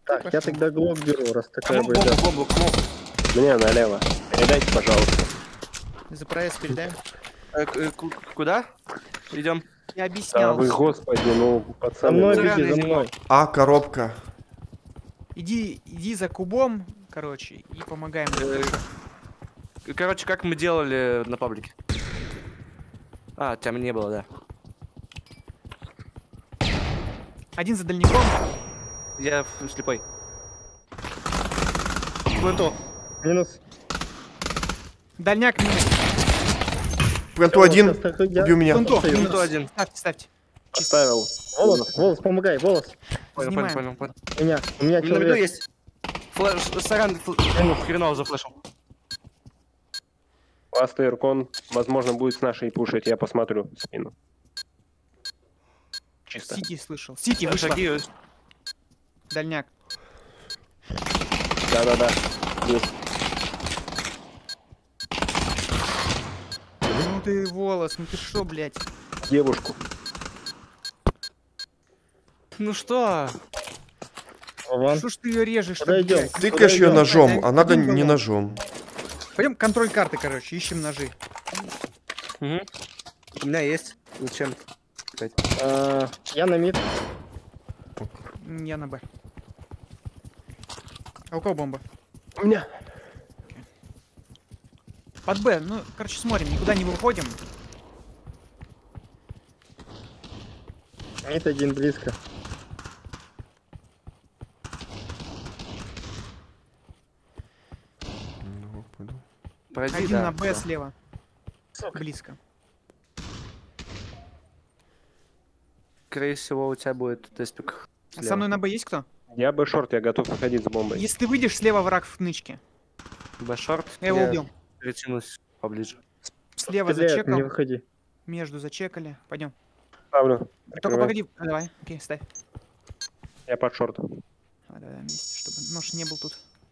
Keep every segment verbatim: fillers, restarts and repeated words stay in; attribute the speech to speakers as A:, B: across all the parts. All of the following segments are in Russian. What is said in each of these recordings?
A: Так, я тогда глок беру, раз такая
B: Бомбу,
A: будет.
B: бомбу, кому?
C: Мне налево. Передайте, пожалуйста.
D: За проезд передаем.
B: Э, к- э, ку- Куда? Идем.
D: Я
C: А
D: объяснял.
C: вы, господи, ну,
A: За
C: пацаны.
A: мной
C: ну,
A: беги,
B: Реально
A: за
B: зима.
A: мной.
E: А, коробка.
D: Иди, иди за кубом, короче, и помогаем.
B: Э, Короче, как мы делали на паблике. А, тебя не было, да.
D: Один за дальником.
B: Я в- слепой. Пленту.
A: Минус.
D: Дальняк минус.
E: Пленту один.
A: Сейчас так я-
E: Убил меня.
D: Пленту,
A: Стою.
D: минус.
B: Пленту один.
D: Ставьте, ставьте.
C: Поставил.
A: Волос, волос, помогай, волос.
B: Понял,
D: Снимаем.
B: понял, понял, понял.
A: У меня, у меня
B: На виду
A: человек.
B: есть. Флэш, сорян, фл- хреново зафлешил.
C: Ласт Иркон, возможно, будет с нашей пушить. Я посмотрю в спину. Чисто.
D: Сити слышал. Сити вышла.
B: Шаги.
D: Дальняк.
C: Да-да-да. Есть.
D: Ну ты волос, ну ты шо, блядь?
C: Девушку.
B: Ну что?
A: Вован.
D: Что ж ты ее режешь?
A: Подойдем.
E: Тыкаешь ее
A: Подойдем.
E: ножом, а надо
D: Пойдем
E: не
D: за
E: ножом.
D: Пойдем контроль карты, короче, ищем ножи.
B: Мгм. У меня есть. Зачем?
A: А, я на мид.
D: М, Я на Б. А у кого бомба?
C: У меня.
D: Под Б. Ну, короче, смотрим, никуда не выходим.
A: Мид один близко.
B: Пройди,
D: Один
B: да.
D: на Б
B: да.
D: слева. Близко.
B: Скорее всего, у тебя будет теспик.
D: А со мной на Б есть кто?
C: Я бы шорт, я готов выходить с бомбой.
D: Если ты выйдешь, слева враг в нычке.
B: Б-шорт.
D: Я его убил.
B: Перетянусь поближе.
D: Слева
A: Стреляет,
D: зачекал.
A: не выходи.
D: Между зачекали. Пойдем.
C: Ставлю.
D: Только
C: Прикрывай.
D: погоди. А, давай, окей, ставь.
C: Я под шортом.
D: Давай, давай, вместе, чтобы нож не был тут.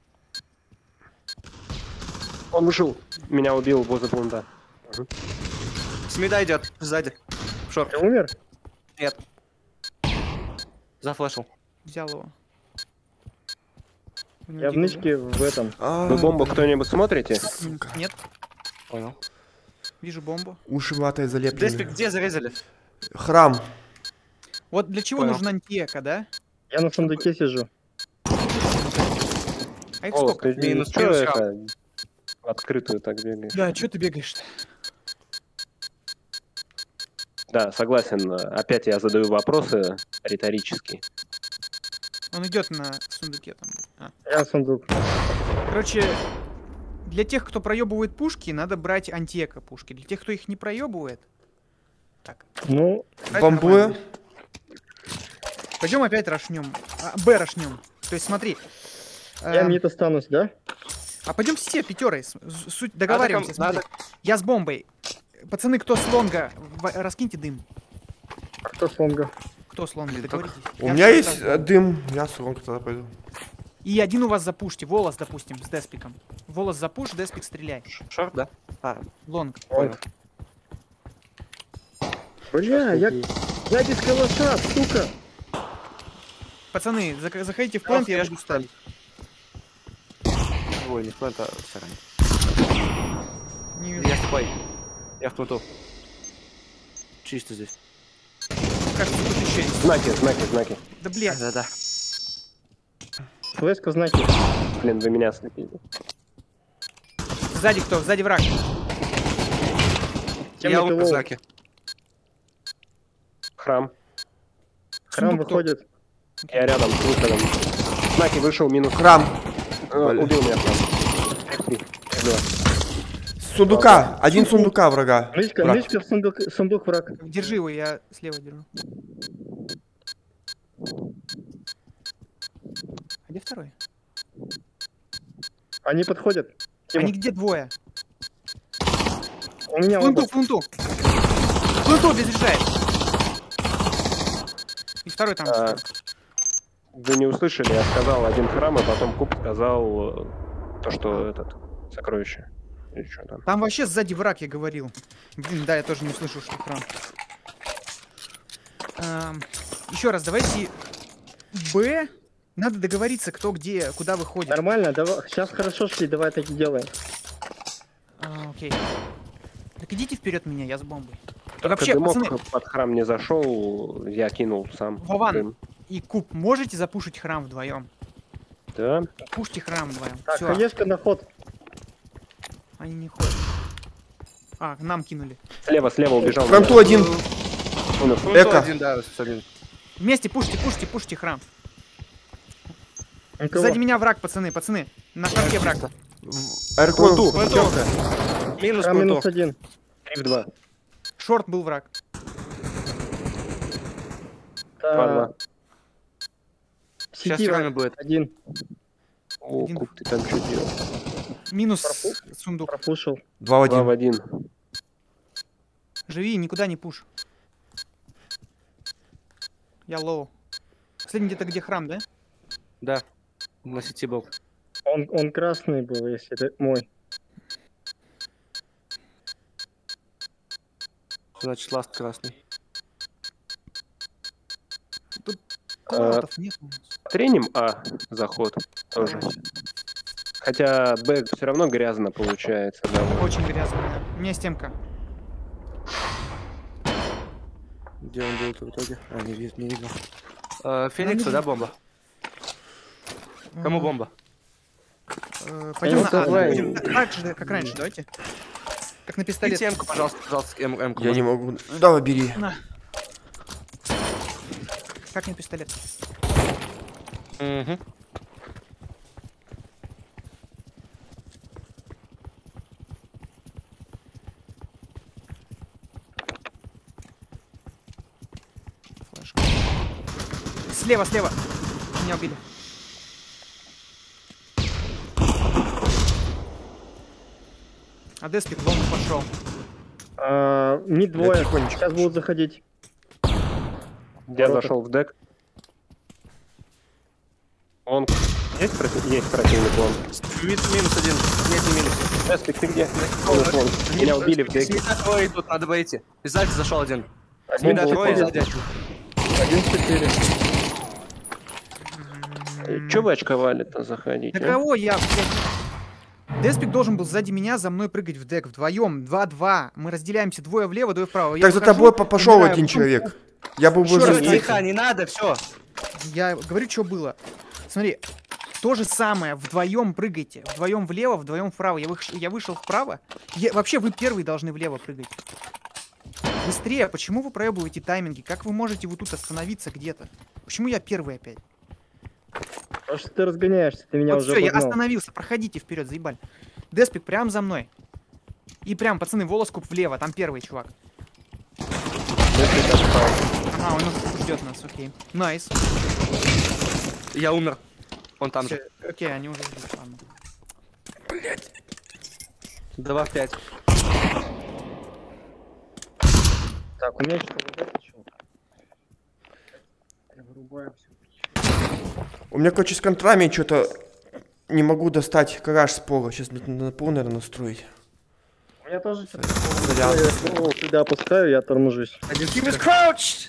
C: Он вышел. Меня убил возле плента.
B: Смеда идет сзади. Шорт.
A: Ты умер?
B: Нет. Зафлешил.
D: Взял его. У него
A: Я в
D: дико,
A: нычке в этом.
E: А,
C: Вы бомбу кто-нибудь смотрите?
D: да? М, Нет,
B: Понял.
D: вижу бомбу.
E: уши ватой
B: Деспик
E: залеплены.
B: где зарезали?
E: Храм.
D: Вот для чего
B: Понял.
D: нужна антиэка, да?
A: Я на сундуке сижу.
D: А их
C: О,
D: сколько?
C: ты
B: Минус,
C: чё
B: минус
C: это? В открытую так бегаешь.
D: Да, что ты бегаешь-то?
C: Да, согласен. Опять я задаю вопросы риторические.
D: Он идет на сундуке там. А.
A: Я сундук.
D: Короче, для тех, кто проебывает пушки, надо брать антиэко пушки. Для тех, кто их не проебывает. Так.
A: Ну,
E: Бомбуя.
D: Пойдем опять рашнем. А, Б рашнем. То есть смотри.
A: я
D: эм,
A: мид останусь, да?
D: А пойдем все пятерой. с- с- Суть договариваемся.
B: Надо-
D: смотри. Я с бомбой. Пацаны, кто с лонга, в- раскиньте дым.
A: А кто с лонга?
D: Кто с лонга,
B: Блин,
D: договоритесь.
E: У
D: Я
E: меня
D: всё
E: есть
D: сразу.
E: э, дым. Я с Ронка тогда пойду.
D: И один у вас запушьте. Волос, допустим, с деспиком. Волос запуш, деспик стреляй.
B: Шорт, да? А,
D: Лонг.
A: Ой. Бля, я, я без калаша, сука.
D: Пацаны, зак- заходите в плент, я буду ставить.
B: ой, не плент, а сорян.
D: Не вижу.
B: Я слепой. Я в пленту. Чисто здесь.
D: Кажется, тут еще есть.
C: Знаки, знаки, знаки.
D: Да блядь.
B: Да-да.
A: Флешка знаки.
C: Блин, вы меня слепили.
D: Сзади кто? Сзади враг.
A: Тем
B: Я
A: это
B: лук
A: лол.
B: знаки.
C: Храм.
A: Храм
D: Сундук
A: выходит.
C: Я рядом с выходом. Знаки вышел, минус.
E: Храм.
C: Э, убил меня храм. Три, два.
E: С сундука. Один сундука врага.
A: Нычка,
E: Враг.
A: нычка, сундук, сундук враг.
D: Держи его, я слева держу. А где второй?
A: Они подходят. Тима,
D: Они где двое?
A: у меня
D: Флунту,
A: оба.
D: флунту. Флунту безряжает. И второй там.
C: А, Вы не услышали, я сказал один храм, и потом Куб сказал э, то, что этот, сокровище. Или что там.
D: Там вообще сзади враг, я говорил. Блин, да, я тоже не слышу, что храм. Эм, еще раз, давайте Б Надо договориться, кто где, куда выходит.
A: Нормально, давай. Сейчас хорошо шли, давай так и делаем.
D: А, окей. Так идите вперед меня, я с бомбой. И
C: Только
D: вообще,
C: дымок
D: пацаны,
C: под храм не зашел, я кинул сам.
D: Вован.
C: дым.
D: и Куб, можете запушить храм вдвоем?
C: Да.
D: Пушьте храм вдвоем.
A: Так,
D: Все,
A: хаешка на ход.
D: они не ходят. А, нам кинули.
C: Слева, слева убежал.
E: Фронту один.
C: Умер.
B: Ну,
E: Эко.
B: то один, да, с один.
D: Вместе пушьте, пушьте, пушьте храм.
A: У кого?
D: Сзади меня враг, пацаны, пацаны. На фронте враг.
E: Аэркон.
B: Пленту. Минус
A: Храм минус
B: пленту.
A: один.
C: три в два.
D: Шорт был враг.
C: Два-два.
B: Сейчас
A: Сети
B: с вами
A: враг.
B: будет.
A: Один.
C: О,
D: Один.
C: Куб, ты там что делал?
D: Минус
A: Пропу-
D: сундук.
A: Пропушил.
E: Два в
C: Два в
E: один.
C: один.
D: Живи, никуда не пуш. Я лоу. Последний где-то где храм, да?
B: Да. На сети был.
A: Он, он красный был, если это мой.
B: Значит, ласт красный.
D: Квадратов нет.
C: Треним А заход тоже. Хотя Б все равно грязно получается. Да.
D: Очень грязно. да. У меня стенка.
B: Где он был в итоге? А, не, вид- не видно. Э, Фениксу, да, бомба? Кому бомба?
D: Э, Пойдем
A: Ну,
D: на А.
A: давай.
D: Будем так же, как раньше, давайте. Как на пистолет.
B: Пить М-ку, пожалуйста, пожалуйста, М- М-ку.
E: Я не могу. Давай, бери.
D: На. Как на пистолет.
B: Мгм.
D: Флешка. Слева, слева. Меня убили. А Деспик в лонг пошел.
A: А, не двое.
E: тихонечко.
A: Сейчас будут заходить.
C: Я
A: Ворота.
C: зашел в дек. Он есть, против... есть противник он.
B: Мин- Минус один. Нет, не минус.
C: Эспик, ты где? Минус он. Меня убили в
B: С
C: деке.
B: мида трое идут, надо выйти. И сзади зашел один. С
A: Один
B: мида трое, и
A: четыре.
B: сзади один.
A: Один четыре.
C: Че вы очковали-то заходить?
D: Да
C: а?
D: кого я, блядь? Деспик должен был сзади меня за мной прыгать в дек вдвоем. два-два. Мы разделяемся двое влево, двое вправо. Я
E: Так за
D: выхожу,
E: тобой по- пошел
D: умираю.
E: один
D: Потом
E: человек. Я был бы
D: Ещё раз
E: уже...
B: Всё, тихо, не надо, все.
D: Я говорю, что было. Смотри, то же самое, вдвоем прыгайте. Вдвоем влево, вдвоем вправо. Я, выш- я вышел вправо. Я- Вообще, вы первый должны влево прыгать. Быстрее, почему вы проебываете тайминги? Как вы можете вот тут остановиться где-то? Почему я первый опять?
A: Потому что ты разгоняешься, ты меня
D: Вот
A: уже
D: все, я
A: обогнал.
D: остановился. Проходите вперед, заебали. Деспик прям за мной. И прям, пацаны, волоскуп влево, там первый чувак.
C: Эспик отстал.
D: Ага, он ждет нас, окей. Найс.
B: Я умер. Он там же.
D: Всё, окей, они уже ждут, ладно.
B: два в пять.
A: Так, у меня что-то вот это чё? Я вырубаю все.
E: У меня, короче, с контрами что-то не могу достать гараж с пола. Сейчас надо пол, наверное, настроить.
A: У меня тоже что-то.
E: Заряд.
A: Я ствол сюда опускаю, я торможусь.
B: Один He was crouched!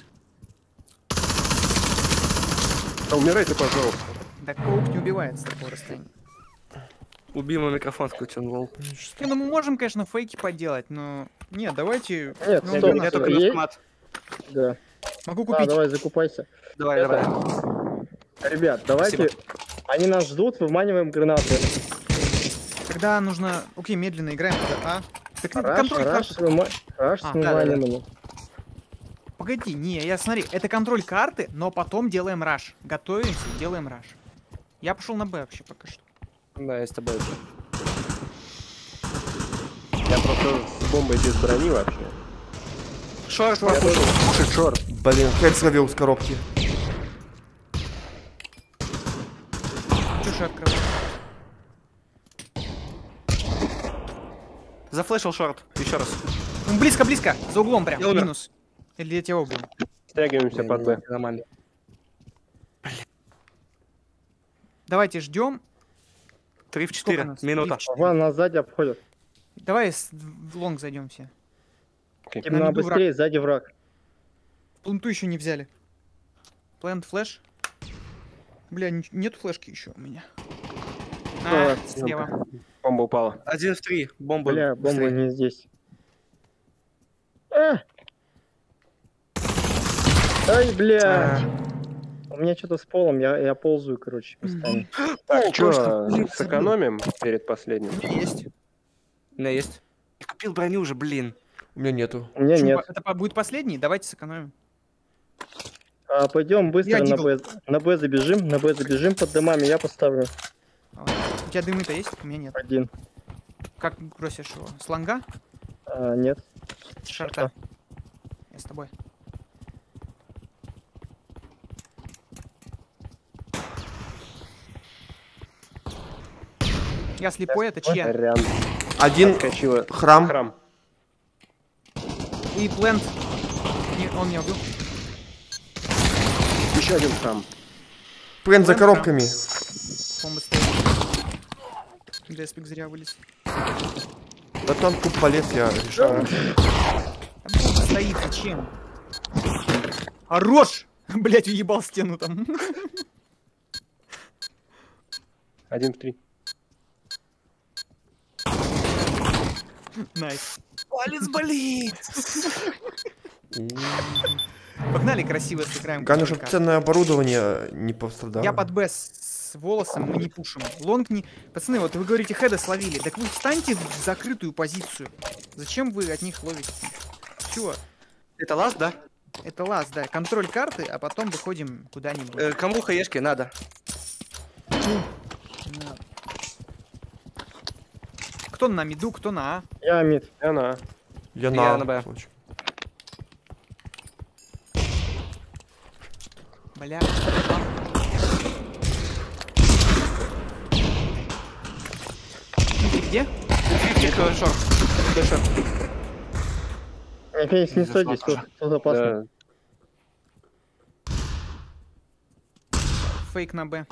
C: Да умирайте, пожалуйста.
D: Да коук не убивает с такого расстояния.
B: Убил мой микрофон включен, лол.
D: Не, ну мы можем, конечно, фейки поделать, но... Нет, давайте...
A: Нет,
D: Ну,
A: стоп,
D: у
B: У
D: меня
B: меня
A: всё,
B: только
A: есть?
B: автомат.
A: Да.
D: Могу
A: А,
D: купить.
A: давай, закупайся.
B: Давай,
A: Это-
B: давай.
A: Ребят, давайте. Они нас ждут, выманиваем гранаты.
D: Тогда нужно... Окей, медленно играем. тогда, А? Так, ну,
A: Раш,
D: контроль
A: раш,
D: карты.
A: выма- раш
D: А,
A: с
B: да-да-да.
A: выманиванием.
D: Погоди, не, я смотри, это контроль карты, но потом делаем раш. Готовимся, делаем раш. Я пошел на Б вообще пока что.
B: Да, я с тобой.
C: Я просто с бомбой без брони вообще.
B: Шорт
C: Я
B: пропушил.
C: тоже пушит шорт.
E: Блин, хед словил с коробки.
D: Чушь открываю.
B: Зафлешил шорт. Еще раз.
D: Ну, близко, близко. За углом прям.
B: Я умер.
D: Минус. Или я тебя убил?
C: Стягиваемся под Б.
B: Нормально.
D: Давайте ждем.
B: Три в
D: Сколько
B: четыре.
D: нас?
B: Минута.
D: Три в четыре.
A: Ван, нас сзади обходят.
D: Давай с- в лонг зайдем все.
A: Им
D: На
A: надо
D: миду
A: быстрее, сзади враг.
D: Пленту еще не взяли. Плент флэш. Бля, н- нет флешки еще у меня.
A: А,
D: А, слева.
C: Бомба упала.
B: Один в три. Бомба.
A: Бля, бомба
B: быстрее.
A: не здесь. А! Ай, бля. У меня что-то с полом, я, я ползаю, короче, местами.
C: Так, что,
B: точно.
C: сэкономим перед последним?
D: У меня есть.
B: У меня есть. Я купил броню уже, блин.
E: У меня нету.
A: У меня
D: Почему?
A: нет.
D: Это по- будет последний? Давайте сэкономим.
A: А, пойдем быстро
D: Я
A: на
D: дигл.
A: Б. На Б забежим, на Б забежим под домами, я поставлю
D: Давай. У тебя дымы-то есть? У меня нет.
A: один.
D: Как бросишь его? С лонга?
A: А, нет.
D: С шарта? Я с тобой. Я слепой, это чья?
C: Рян.
E: Один
C: Отскочила.
E: храм.
C: Храм.
D: И плент. Не, он меня убил.
C: Еще один храм.
E: Плент за
D: Плент,
E: коробками.
D: Бомба стоит. Деспик зря вылез.
E: Да там куб полез, я решал.
D: Там бомба стоит, зачем? Хорош! Блять, уебал стену там.
C: Один в три.
D: Найс.
B: Палец болит.
D: Погнали красиво сыграем.
E: Главное,
D: второй
E: чтобы
D: кат.
E: ценное оборудование не пострадало.
D: Я под Б с волосом, мы не пушим. Лонг не... Пацаны, вот вы говорите, хеда словили. Так вы встаньте в закрытую позицию. Зачем вы от них ловите? Чего?
B: Это ласт, да?
D: Это лаз, да. Контроль карты, а потом выходим куда-нибудь.
B: Э, кому хаешки надо?
D: На. Кто на миду, кто на А.
A: Я мид.
C: И она.
E: Я
B: Я
E: на,
B: на Б.
E: случай.
D: Бля. Ты где?
B: Тихо, шорт. Шорт.
A: Я, Феникс, не
B: Не
A: стой
B: зашла
A: здесь,
B: тоже.
A: тут, тут опасно.
C: Да.
D: Фейк на Б.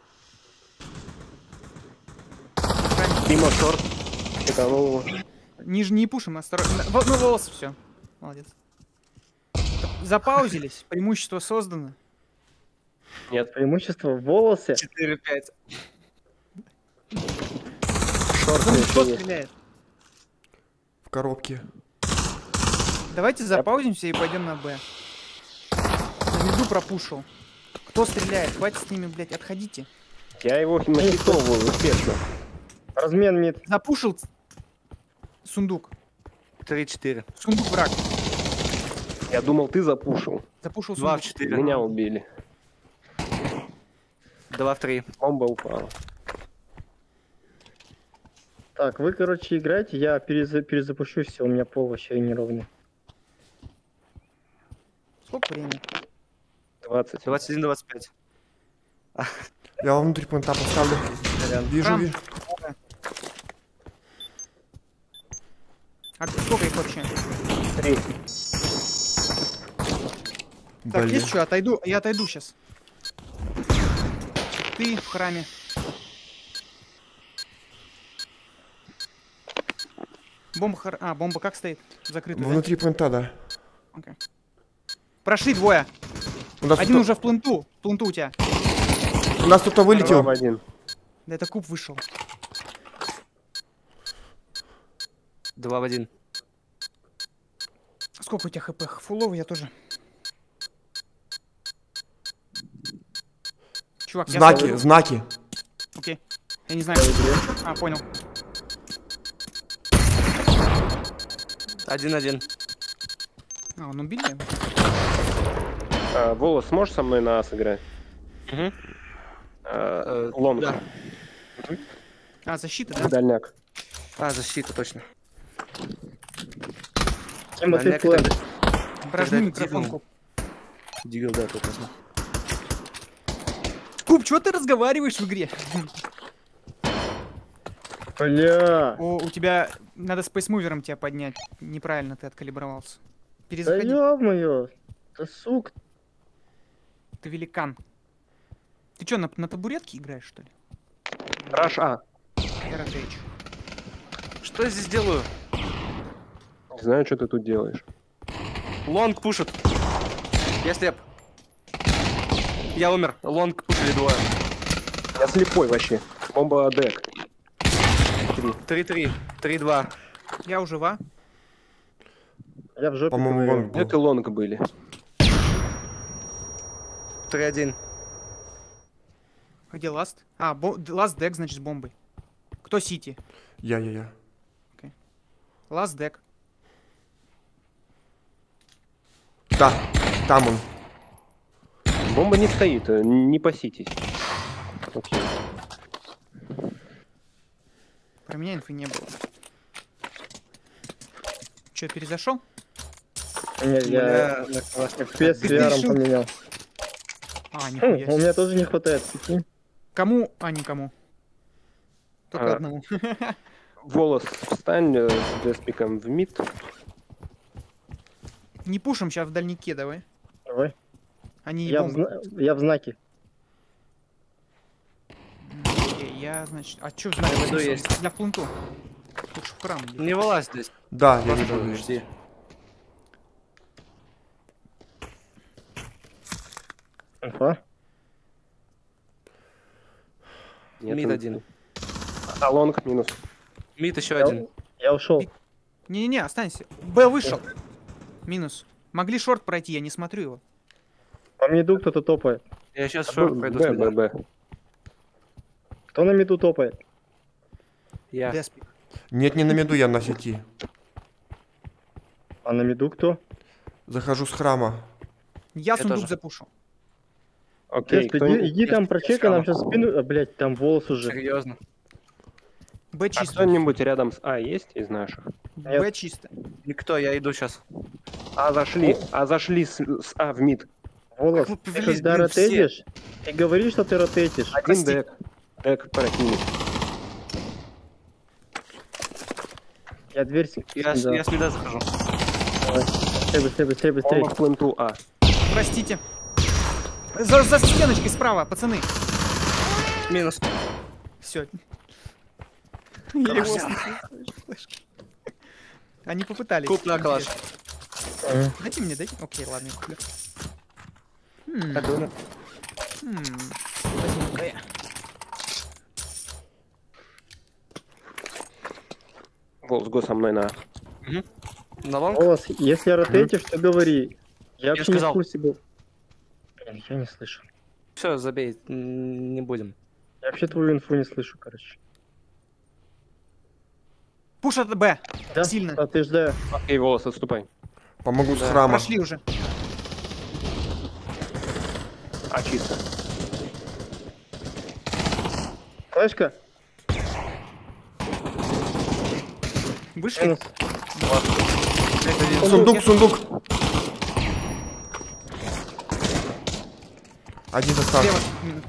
C: Дима шорт. Шиканул его.
D: Нижний пушим, осторожно. Во- Ну, волос, все. Молодец. Запаузились. Преимущество создано.
C: Нет.
A: Преимущество в волосе.
B: четыре пять.
C: Шорт
D: Ну,
C: еще
D: кто
C: есть.
D: стреляет?
E: В коробке.
D: Давайте запаузимся и пойдем на Б. На миду пропушил. Кто стреляет? Хватит с ними, блядь, отходите.
C: Я его нахитовываю успешно.
A: Размен мид.
D: Запушил ц- сундук.
B: три четыре.
D: Сундук враг.
C: Я думал, ты запушил.
D: Запушил
B: два в
D: сундук.
B: четыре.
C: Меня убили.
B: два в три.
C: Бомба упала.
A: Так, вы, короче, играете, я переза- перезапущусь, все, у меня пол вообще неровный.
D: Сколько времени?
C: двадцать.
B: двадцать один двадцать пять.
E: Я вам внутри плента поставлю. Вижу,
D: Храм.
E: вижу.
D: А сколько их вообще?
C: Три.
D: Так,
E: Блин.
D: есть что? Отойду. Я отойду сейчас. Ты в храме. Бомба хор... А, бомба как стоит? Закрытая, да?
E: Внутри плента, да.
D: Окей. Прошли двое.
E: У нас,
D: Один
E: кто-
D: уже в пленту. В пленту у тебя.
E: у нас кто-то
C: Два
E: вылетел.
C: в один.
D: Да это куб вышел.
B: два в один.
D: Сколько у тебя хп? Фуловый я тоже. Чувак, я
E: Знаки,
D: ставлю.
E: знаки.
D: Окей. Я не знаю. А, понял.
B: один один.
D: А, он убили?
C: А, Волос, сможешь со мной на А сыграть?
B: Угу.
C: А, Лонг.
B: Да.
D: А, защита, да?
C: Дальняк.
B: А, защита, точно.
A: Тема, ты
B: Дальняк
A: план.
B: тогда-
D: Прожми
B: тогда
D: микрофон,
B: дигл.
D: Куб.
B: Дигл, да, тут возьму.
D: Куб, чего ты разговариваешь в игре?
A: Бля.
D: О, у тебя... Надо спейсмувером тебя поднять. Неправильно ты откалибровался.
A: Да
D: Перезаходи.
A: ё-моё. Да сука.
D: Ты великан. Ты что, на, на табуретке играешь, что ли?
C: Раш А.
D: Каратейч.
B: Что я здесь делаю?
C: Не знаю, что ты тут делаешь.
B: Лонг пушит. Я слеп. Я умер. Лонг пушили двое.
C: Я слепой вообще. Бомба дек.
B: три-три. три-два.
D: Я уже ва.
A: Я в жопе
E: По-моему,
A: говорю.
E: лонг был.
C: Дек и лонг были.
B: три-один.
D: Где ласт? А, бо... ласт дек, значит, с бомбой. Кто сити?
E: Я, я, я.
D: Ласт дек.
E: Да, там он.
C: Бомба не стоит, э, не паситесь. Окей.
D: Про меня инфы не было. Че, перезашел?
A: Нет, я
B: Бля,
A: эф пи эс с
D: Ты
A: ви ар
D: решил?
A: поменял.
D: А,
A: Хм,
D: нихуя
A: у
D: себе.
A: меня тоже не хватает. Прикинь.
D: Кому? А, никому. Только
C: А.
D: одному.
C: Волос встань э, с деспиком в мид.
D: Не пушим, сейчас в дальнике давай.
A: Давай.
D: Они не
A: Я в,
D: бомбы.
A: зна- я в знаке.
D: Окей, я, значит... А чё знаю?
B: Я веду есть.
D: Для плунту. Лучше в храм иди.
B: Не вылазь здесь.
E: Да, я
B: Просто
E: вижу.
B: жди.
A: Инфа.
C: Нет,
B: Мид
C: инфы.
B: один.
C: А лонг минус.
B: Мид еще
A: Я,
B: один.
A: я ушел.
D: Не-не-не, останься. Б вышел. Минус. Могли шорт пройти, я не смотрю его.
A: По миду кто-то топает.
B: Я сейчас шорт
C: Б,
B: пойду
C: Б,
B: с
C: Б,
B: мида.
C: Б.
A: Кто на миду топает?
B: Я.
D: Деспик.
E: Нет, не на меду, я на сети.
A: А на миду кто?
E: Захожу с храма.
D: Я
B: Я
D: сундук
B: тоже.
D: запушу.
C: Окей,
A: Если
C: кто...
A: иди, иди там
B: я
A: прочекай, нам
B: схавал.
A: сейчас спину... А, блядь, там волос уже.
B: Серьезно.
D: Б
C: А
D: чисто.
C: кто-нибудь рядом с А есть из наших?
D: Б чисто.
B: Никто, я иду сейчас.
C: А зашли, а зашли с, с А в мид.
A: Волос,
B: Как вы
A: ты
B: повелись,
A: когда
B: блин, все.
A: ротейтишь, ты говоришь, что ты ротейтишь.
C: Один
D: Прости.
C: дек. Дек прокинет.
A: Я дверь с-
B: Я, с-
A: да.
B: я с мида захожу.
A: Давай. Быстрее, быстрее, быстрее, быстрее.
C: Бомба в пленту А.
D: Простите. За, за стеночкой справа, пацаны.
B: Минус.
D: Все. Я его слышу. Они попытались.
B: Куп на калаш.
A: Ага.
D: Дайте мне, дайте. Окей, ладно, я куплю. Хм,
B: Так, умер.
D: хм. Возьму-ка я.
C: Волос, го со мной на А.
B: На лонг?
A: Волос, если ротейтишь, то говори. Я вообще не в
B: сказал.
A: курсе был. Блин, я не слышу.
B: Все, забей. м, Не будем.
A: Я вообще твою инфу не слышу, короче.
D: Пуш от Б.
A: Да?
D: Сильно.
A: А ты ждай.
C: Окей, волос, отступай.
E: Помогу с
B: Да.
E: храма.
D: Прошли уже.
C: А чисто.
A: Флешка?
D: Вышли.
A: Минус.
E: Сундук, сундук. Один остался.
D: Слева. Минус.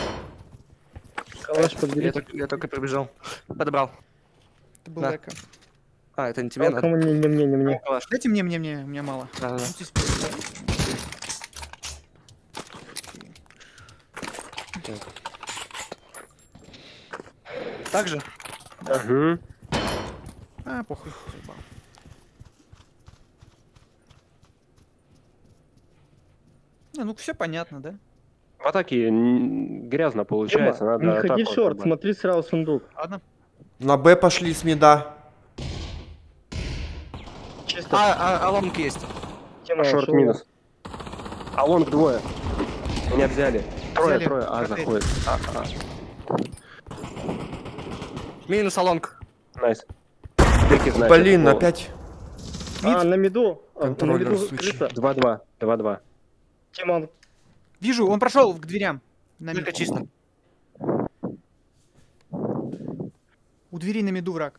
A: Калаш
B: Я
A: подберите.
B: только, я только прибежал. Подобрал.
D: Это был
B: Да.
D: эко.
B: А, это не тебе надо.
A: Кому не, не мне, не мне.
B: Калаш.
D: Дайте мне, мне, мне, мне мало.
B: Да, да, да.
D: Ну, здесь-
B: Так же?
C: Угу.
D: А, похуй. заебал. Не, ну все понятно, да?
C: В атаке н- грязно получается,
A: Дима,
C: надо
A: не ходи в
C: атаку
A: шорт,
C: отрубать.
A: смотри сразу сундук.
D: Ладно.
E: На Б пошли с меда.
A: Чисто.
B: А, а, а лонг есть.
A: Тема
C: Шорт
A: ушел.
C: минус. А лонг двое. Меня взяли. Трое,
D: Взяли.
C: трое. А,
D: Ротейт.
C: заходит. А, а.
B: Минус а лонг.
C: Найс. Деки, значит,
E: Блин,
C: волос.
E: опять.
A: А, на миду. А, на
E: Контроллер
A: миду
E: сучий.
A: крыса.
C: два-два. два-два.
A: Тима,
D: Вижу, он прошел к дверям. На
B: Только
D: мид.
B: чисто.
D: У двери на миду враг.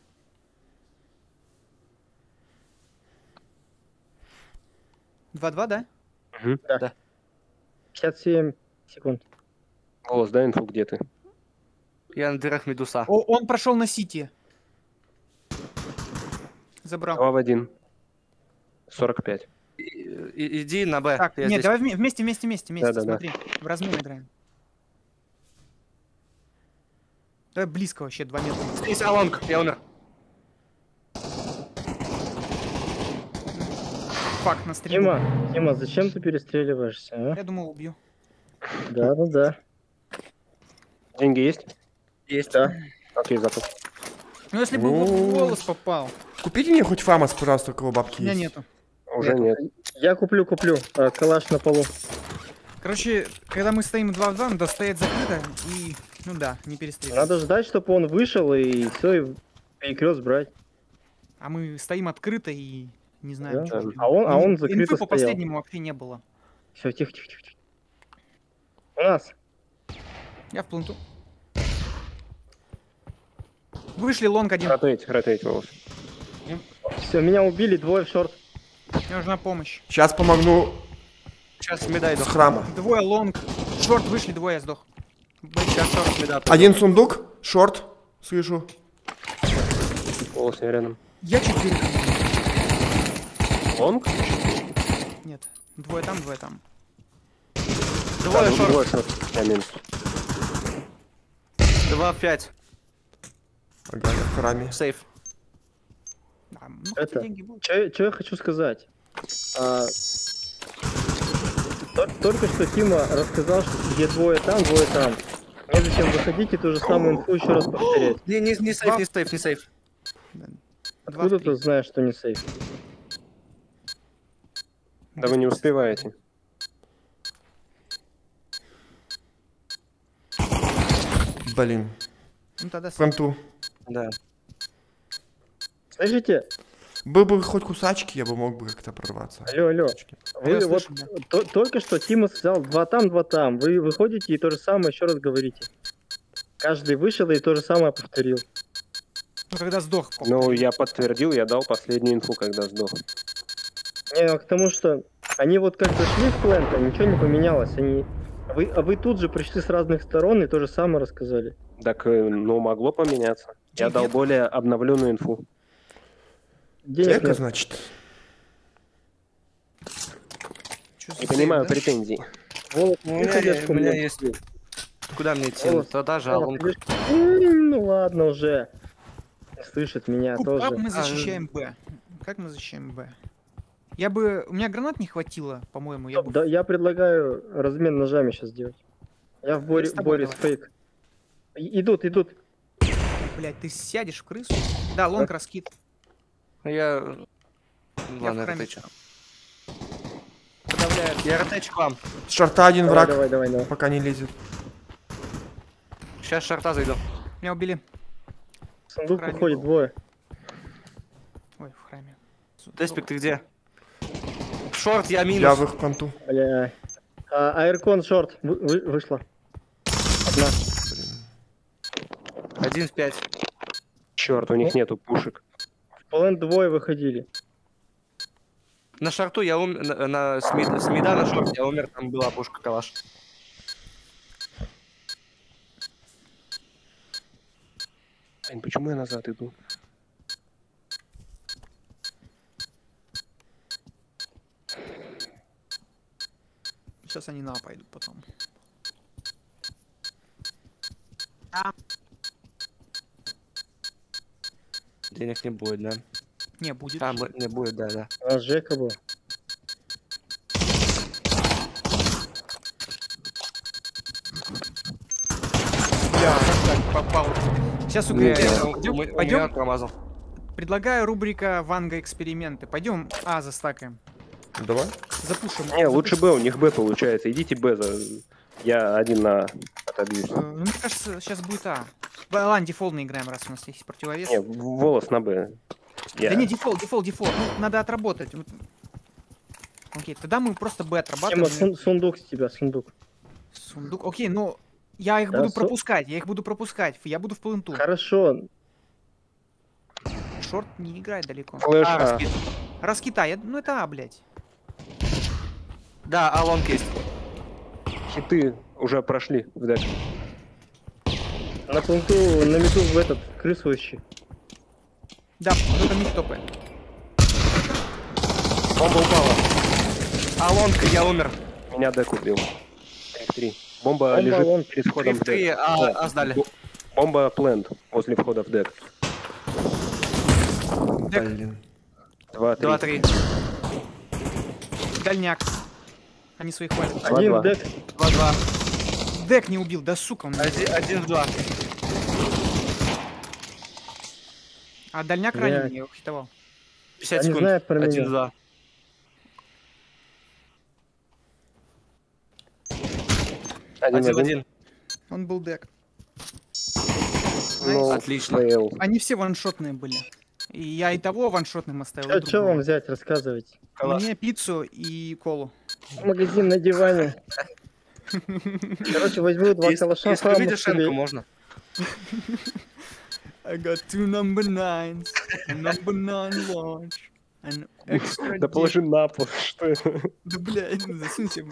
D: Два-два, да?
A: пятьдесят семь секунд.
C: Волос, дай инфу, где ты.
B: Я на дырах медуса.
D: О, он прошел на сити. Забрал.
C: два в один. сорок пять.
B: И- и- Иди на Б.
D: Так,
B: Я
D: нет,
B: здесь.
D: давай вме- вместе, вместе, вместе, вместе,
C: Да-да-да.
D: смотри. В размен играем. Давай близко вообще, два метра.
B: Здесь а лонг. Я умер.
D: Фак на стрельбу.
A: Тима, Тима, зачем ты перестреливаешься, а?
D: Я думал, убью.
A: Да, да, да.
C: Деньги есть?
B: Есть.
A: Да.
C: Окей, запуск.
D: Ну если бы в
E: Ну.
D: волос попал.
E: Купите мне хоть фамас, пожалуйста, у кого
D: У
E: бабки
D: меня
E: есть.
D: нету.
C: Уже нет.
A: Я куплю, куплю. А, калаш на полу.
D: Короче, когда мы стоим два в два, надо стоять закрыто и, ну да, не перестреливать.
A: Надо ждать, чтобы он вышел и все, и перекрест брать.
D: А мы стоим открыто и не знаем,
A: Да.
D: что
C: Да.
D: ждем.
A: А он, а
D: И
A: он
D: инфы
A: закрыто
D: по
A: стоял.
D: последнему вообще не было.
A: Все, тихо, тихо, тихо. тихо. У нас.
D: Я в пленту. Вышли лонг один.
C: Ротейт, ротейт, волос.
A: Все, меня убили, двое в шорт.
D: Мне нужна помощь.
E: Сейчас помогну
B: Сейчас меда иду.
E: с храма.
D: Двое лонг. Шорт вышли, двое, я сдох.
B: Сейчас шорт меда.
E: Один сундук, шорт, слышу.
C: Волос я рядом.
D: Я чуть дверь.
C: Лонг?
D: Нет. Двое там, двое там.
B: Двое
C: Да,
B: шорт.
C: двое шорт. Я минус.
B: Два в пять.
E: Ага, я в храме.
B: Сейф.
D: Да, ну,
A: Это-
D: хотя деньги будут.
A: Что я хочу сказать? А, тол- только что Тима рассказал, что где двое там, двое там. Незачем выходить и ту же самую инфу еще раз повторять.
B: Не, не, не сейф, не сейф, не сейф.
D: Два
A: Откуда
D: в три.
A: ты знаешь, что не сейф?
C: Да вы не успеваете.
E: Блин,
D: Ну тогда
E: в фронту.
B: Да.
A: Слышите?
E: Был бы хоть кусачки, я бы мог бы как-то прорваться.
A: Алло, алло. Вы
D: Я
A: вот
D: слышу, да.
A: то- только что Тима сказал два там, два там. Вы выходите и то же самое еще раз говорите. Каждый вышел и то же самое повторил.
D: Ну когда сдох.
C: Ну, я подтвердил, я дал последнюю инфу, когда сдох.
A: Не, ну, к тому, что они вот как зашли в плент, а ничего не поменялось. Они... А вы, а вы тут же пришли с разных сторон и то же самое рассказали.
C: Так, э, ну, могло поменяться. Я
D: Денег
C: дал
D: нет?
C: более обновленную инфу.
A: Денег
E: Дека,
A: нет.
E: значит.
D: Чё за
C: Не понимаю
D: цель, да?
C: претензий.
A: Волос,
B: У меня,
A: выходишь ко
B: у меня
A: мне?
B: есть. Куда мне идти?
A: Волос,
B: Продажа,
A: Волос,
B: лонг.
A: видишь? М, Ну ладно уже. Не слышит меня
D: Куб,
A: тоже.
D: как мы
B: А,
D: защищаем Б? Как мы защищаем Б? Я бы... У меня гранат не хватило, по-моему. Я
A: Стоп,
D: бы...
A: да, я предлагаю размен ножами сейчас сделать. Я в боре,
D: с тобой
A: боре с
D: давай.
A: фейк. И- Идут, идут.
D: Блять, ты сядешь в крысу? Да, лонг раскид.
B: Я...
D: Я
B: Ладно,
D: в храме.
B: ротечу.
D: Подавляю.
B: Я ротеч к вам.
E: С шорта один
A: Давай,
E: враг,
A: давай, давай, давай.
E: пока не лезет.
B: Сейчас шорта зайду.
D: Меня убили.
A: Сундук
D: храме
A: уходит
D: был.
A: двое.
D: Ой, в храме.
B: Деспик, ты где? Шорт, я минус.
E: Я в их фронту.
A: Бля. А, Аэркон шорт вы- вы- вышла. Одна.
B: Один в пять.
C: Черт, у них нету пушек.
A: В плент двое выходили.
B: На шорту я умер, на, на с, мид- с мида на шорт я умер, там была пушка калаш.
C: Ань, почему я назад иду?
D: Сейчас они на пойдут потом.
B: Денег не будет, да?
D: Не, будет.
B: А, мы- не будет, да, да.
A: У нас Жека был.
D: Бля, как так попал? Сейчас
B: Нет,
D: угряем.
B: я- у-
D: Пойдем,
B: у меня
D: пойдем.
B: промазал.
D: Предлагаю рубрика Ванга эксперименты. Пойдем А застакаем.
E: Давай.
D: Запушим.
C: Не, лучше
D: запушим.
C: Б, у них Б получается. Идите Б, за... я один на отобьюсь.
D: Э, ну, мне кажется, сейчас будет А. В- Ладно, дефолтно играем, раз у нас есть противовес.
C: Не, волос на Б. Я...
D: Да не, дефолт, дефолт, дефолт. Ну, надо отработать. Вот. Окей, тогда мы просто Б
A: Тема,
D: отрабатываем.
A: сун- сундук с тебя, сундук.
D: Сундук. Окей, ну я их
A: Да,
D: буду
A: су-
D: пропускать, я их буду пропускать. Я буду в пленту.
A: Хорошо.
D: Шорт не играет далеко.
C: Флэш,
B: А,
C: а.
B: раскид.
D: Раскита, я... ну это А, блядь.
B: Да, а лонг есть.
C: Хиты уже прошли в дальше.
A: На пленту, на мету в этот, крысующий.
D: Да, вот это мид топает.
B: Бомба упала. А лонг, я умер.
C: Меня Д купил. три три. Бомба,
A: Бомба,
C: лежит
A: лонг.
C: перед входом
B: три
C: в
B: в три,
C: дек.
B: а,
C: Да.
B: а сдали.
C: Бо- Бомба плент возле входа в дек.
D: Дек,
E: Блин.
C: два три.
B: Два три.
D: дальняк. Они своих хвалят.
C: Два,
A: Один
C: два.
A: в дек.
B: Два два.
D: Дек не убил, да сука. Он...
B: Один, один в два.
D: А дальняк
A: Блядь.
D: раненый, я его хитовал.
B: пятьдесят
A: Они
B: секунд.
A: знают про
B: Один
A: меня.
B: в два.
C: Один,
B: Один в
C: один.
B: один.
D: Он был дек.
C: Ну,
B: Отлично.
C: фейл.
D: Они все ваншотные были. И я и того ваншотным оставил. и
A: Что
D: другого.
A: вам взять, рассказывайте.
B: Калаш.
D: Мне пиццу и колу.
A: Магазин на диване. Короче, возьму два
B: Если,
A: калаша,
B: если
A: хама
B: увидишь
A: себе.
B: Энку, можно.
D: I got two number nines, a number nine launch, an extra
C: Да
D: dick.
C: положи на пол, что это?
D: Да, блядь, ну засуньте.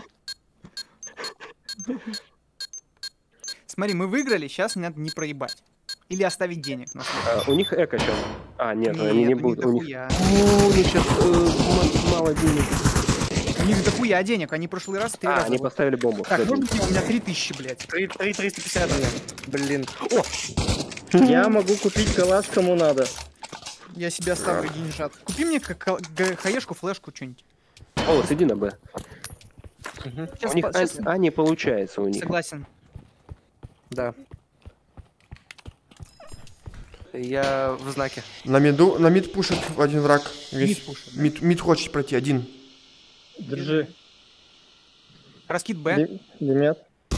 D: Смотри, мы выиграли, сейчас надо не проебать. Или оставить денег. на самом
C: А, у них эко сейчас. А, нет,
D: деле.
C: они не
D: у них
C: будут. У них...
D: дохуя.
C: О, у них сейчас мало денег.
D: У них дохуя денег, они в прошлый раз три
C: А,
D: раза.
C: они
D: вот-
C: поставили бомбу.
D: Так,
C: кстати.
D: можно мне? У меня три тысячи, блядь.
B: Три три триста пятьдесят у меня. Блин. О,
A: Я могу купить калаш, кому надо.
D: Я себе оставлю деньжат. Купи мне как ка- га- хаешку, флешку, что-нибудь.
C: О, иди на Б.
D: Сейчас
C: У них
D: по-
C: А,
D: сейчас-
C: А не получается у них.
D: Согласен.
B: да. Я в знаке.
E: На миду, на мид пушит один враг. Весь.
D: Мид пушит, да.
E: Мид, мид хочет пройти, один.
A: Держи.
D: Раскид Б.
A: Дим- Димят.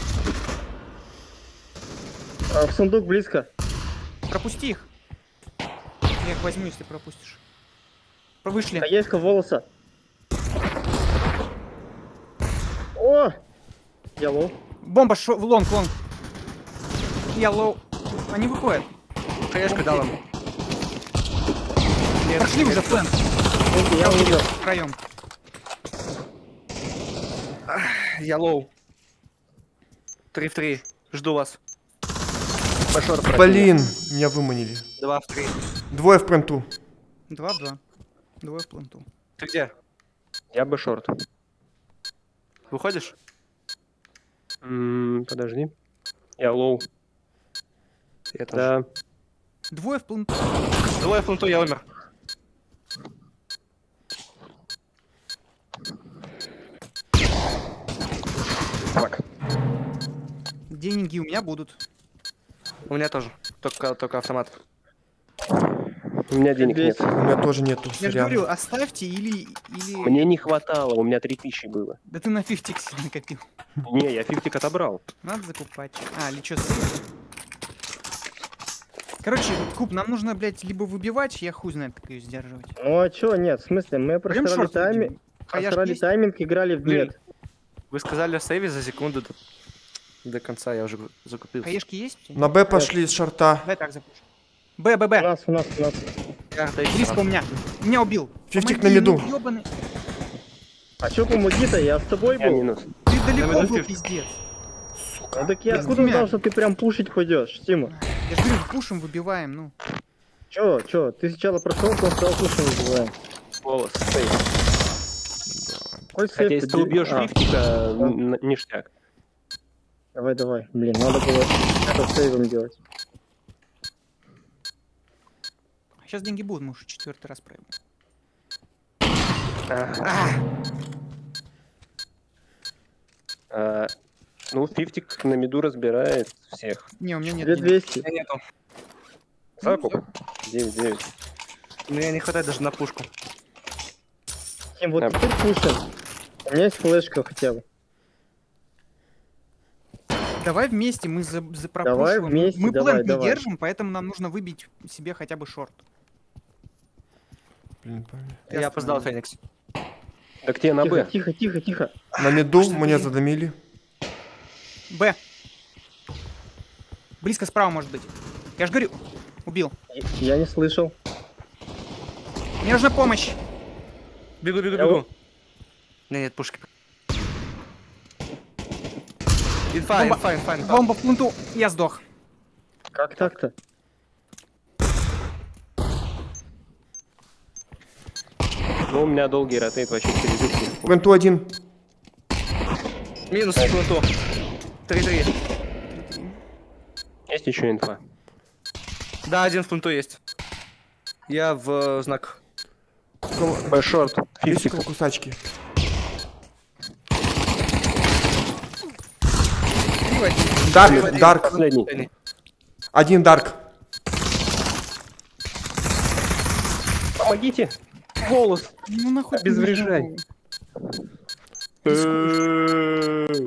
A: А, в сундук близко.
D: Пропусти их. Я их возьму, если пропустишь. Про- Вышли.
A: Хаеска волоса. О! Я лоу.
D: Бомба, шо... в лонг, лонг. Я лоу. Они выходят.
B: Хаешка дал им.
D: Прошли уже флэнг.
A: Я увидел.
D: Втроем.
B: Я лоу. Три в три. Жду вас.
C: Пошор
E: Блин, меня выманили.
B: Два в три.
E: Двое в пленту.
D: Два в два. Двое в пленту.
B: Ты где?
C: Я бы шорт.
B: Выходишь?
C: М, Подожди. Я лоу.
B: Я тоже.
C: Да.
D: Двое в пленту.
B: Двое в фунту, я умер.
C: Так.
D: Деньги у меня будут.
B: У меня тоже. Только, только автомат.
C: У меня денег нет.
E: У меня тоже нету.
D: Я же
E: сорян.
D: говорю, оставьте или... или...
C: Мне не хватало, у меня три тысячи было.
D: Да ты на фифтик себе накопил.
C: Не, я фифтик отобрал.
D: Надо закупать. А, или что? Короче, Куб, нам нужно, блядь, либо выбивать, я хуй знает, как ее сдерживать.
A: Ну а чё, нет, в смысле, мы
D: Пойдем
A: просрали,
D: шорт
A: тайми...
D: выбьем. Хаяш
A: просрали
D: есть?
A: тайминг, играли в
B: Блин.
A: нет.
B: Вы сказали о сейве за секунду до, до конца, я уже закупил.
D: Хаешки есть?
E: На Б пошли с шорта.
D: Давай так запушим. Б, Б,
A: У
D: Б.
A: нас, у нас, у нас.
D: Близко у меня. Меня убил.
E: Фифтик
D: Помоги,
E: на миду.
D: ну, ёбаный.
A: А чё помоги-то, я с тобой
C: Я
A: был.
C: минус.
D: Ты далеко
B: минус
D: был,
B: фифтик.
D: пиздец.
A: Ну так я
D: Я с
A: откуда
D: двумя.
A: знал, что ты прям пушить пойдешь, Тима?
D: Я же говорю, пушим, выбиваем, ну.
A: Чё, чё, ты сначала прошел, потом сказал, пушим вызываем.
C: Волос. сейф.
A: Какой
C: Хотя
A: сейф
C: если ты
A: ты-
C: убьешь
A: а,
C: фифтика, н- ништяк.
A: Давай, давай. Блин, надо было это сейвом делать.
D: Сейчас деньги будут, мы уже четвертый раз проебем.
C: А, ну, фифтик на миду разбирает всех.
D: Не, у меня нет
A: две
D: денег.
A: двести.
B: У меня нету.
C: Закуп. девять девять.
B: Мне не хватает даже на пушку.
A: Тим, вот
C: Да.
A: теперь пушим. У меня есть флешка хотя бы.
D: Давай вместе, мы за, за
A: Давай
D: пропушиваем.
A: вместе,
D: Мы
A: давай,
D: плент не
A: давай.
D: держим, поэтому нам нужно выбить себе хотя бы шорт.
E: Блин, блин.
D: Ты
B: Я опоздал,
D: остановил.
B: Феникс.
C: Так тебе на
A: Тихо,
C: Б.
A: тихо, тихо, тихо.
E: На миду
D: Что
E: меня
D: ты?
E: задымили.
D: Б. Близко справа может быть. Я же говорю, убил.
A: Я не слышал.
D: Мне нужна помощь.
B: Бегу, бегу,
A: Я
B: бегу.
A: вот-
B: У меня нет пушки. Инфа,
D: Бомба.
B: инфа, инфа, инфа.
D: Бомба в пленту. Я сдох.
A: Как так-то?
C: Ну, у меня долгий ротейт вообще через их.
E: В пленту один.
B: Минус секунду. Три-три.
C: Есть еще инфа.
B: Да, один в фунту есть. Я в э, знак.
C: Б шорт.
E: Есть
C: Фифтик.
E: около кусачки.
D: Три в один.
E: Дарк, дарк.
C: Последний.
E: Один дарк.
C: Помогите! Голос!
D: Ну нахуй. ты
C: Обезврежай.
D: нужен?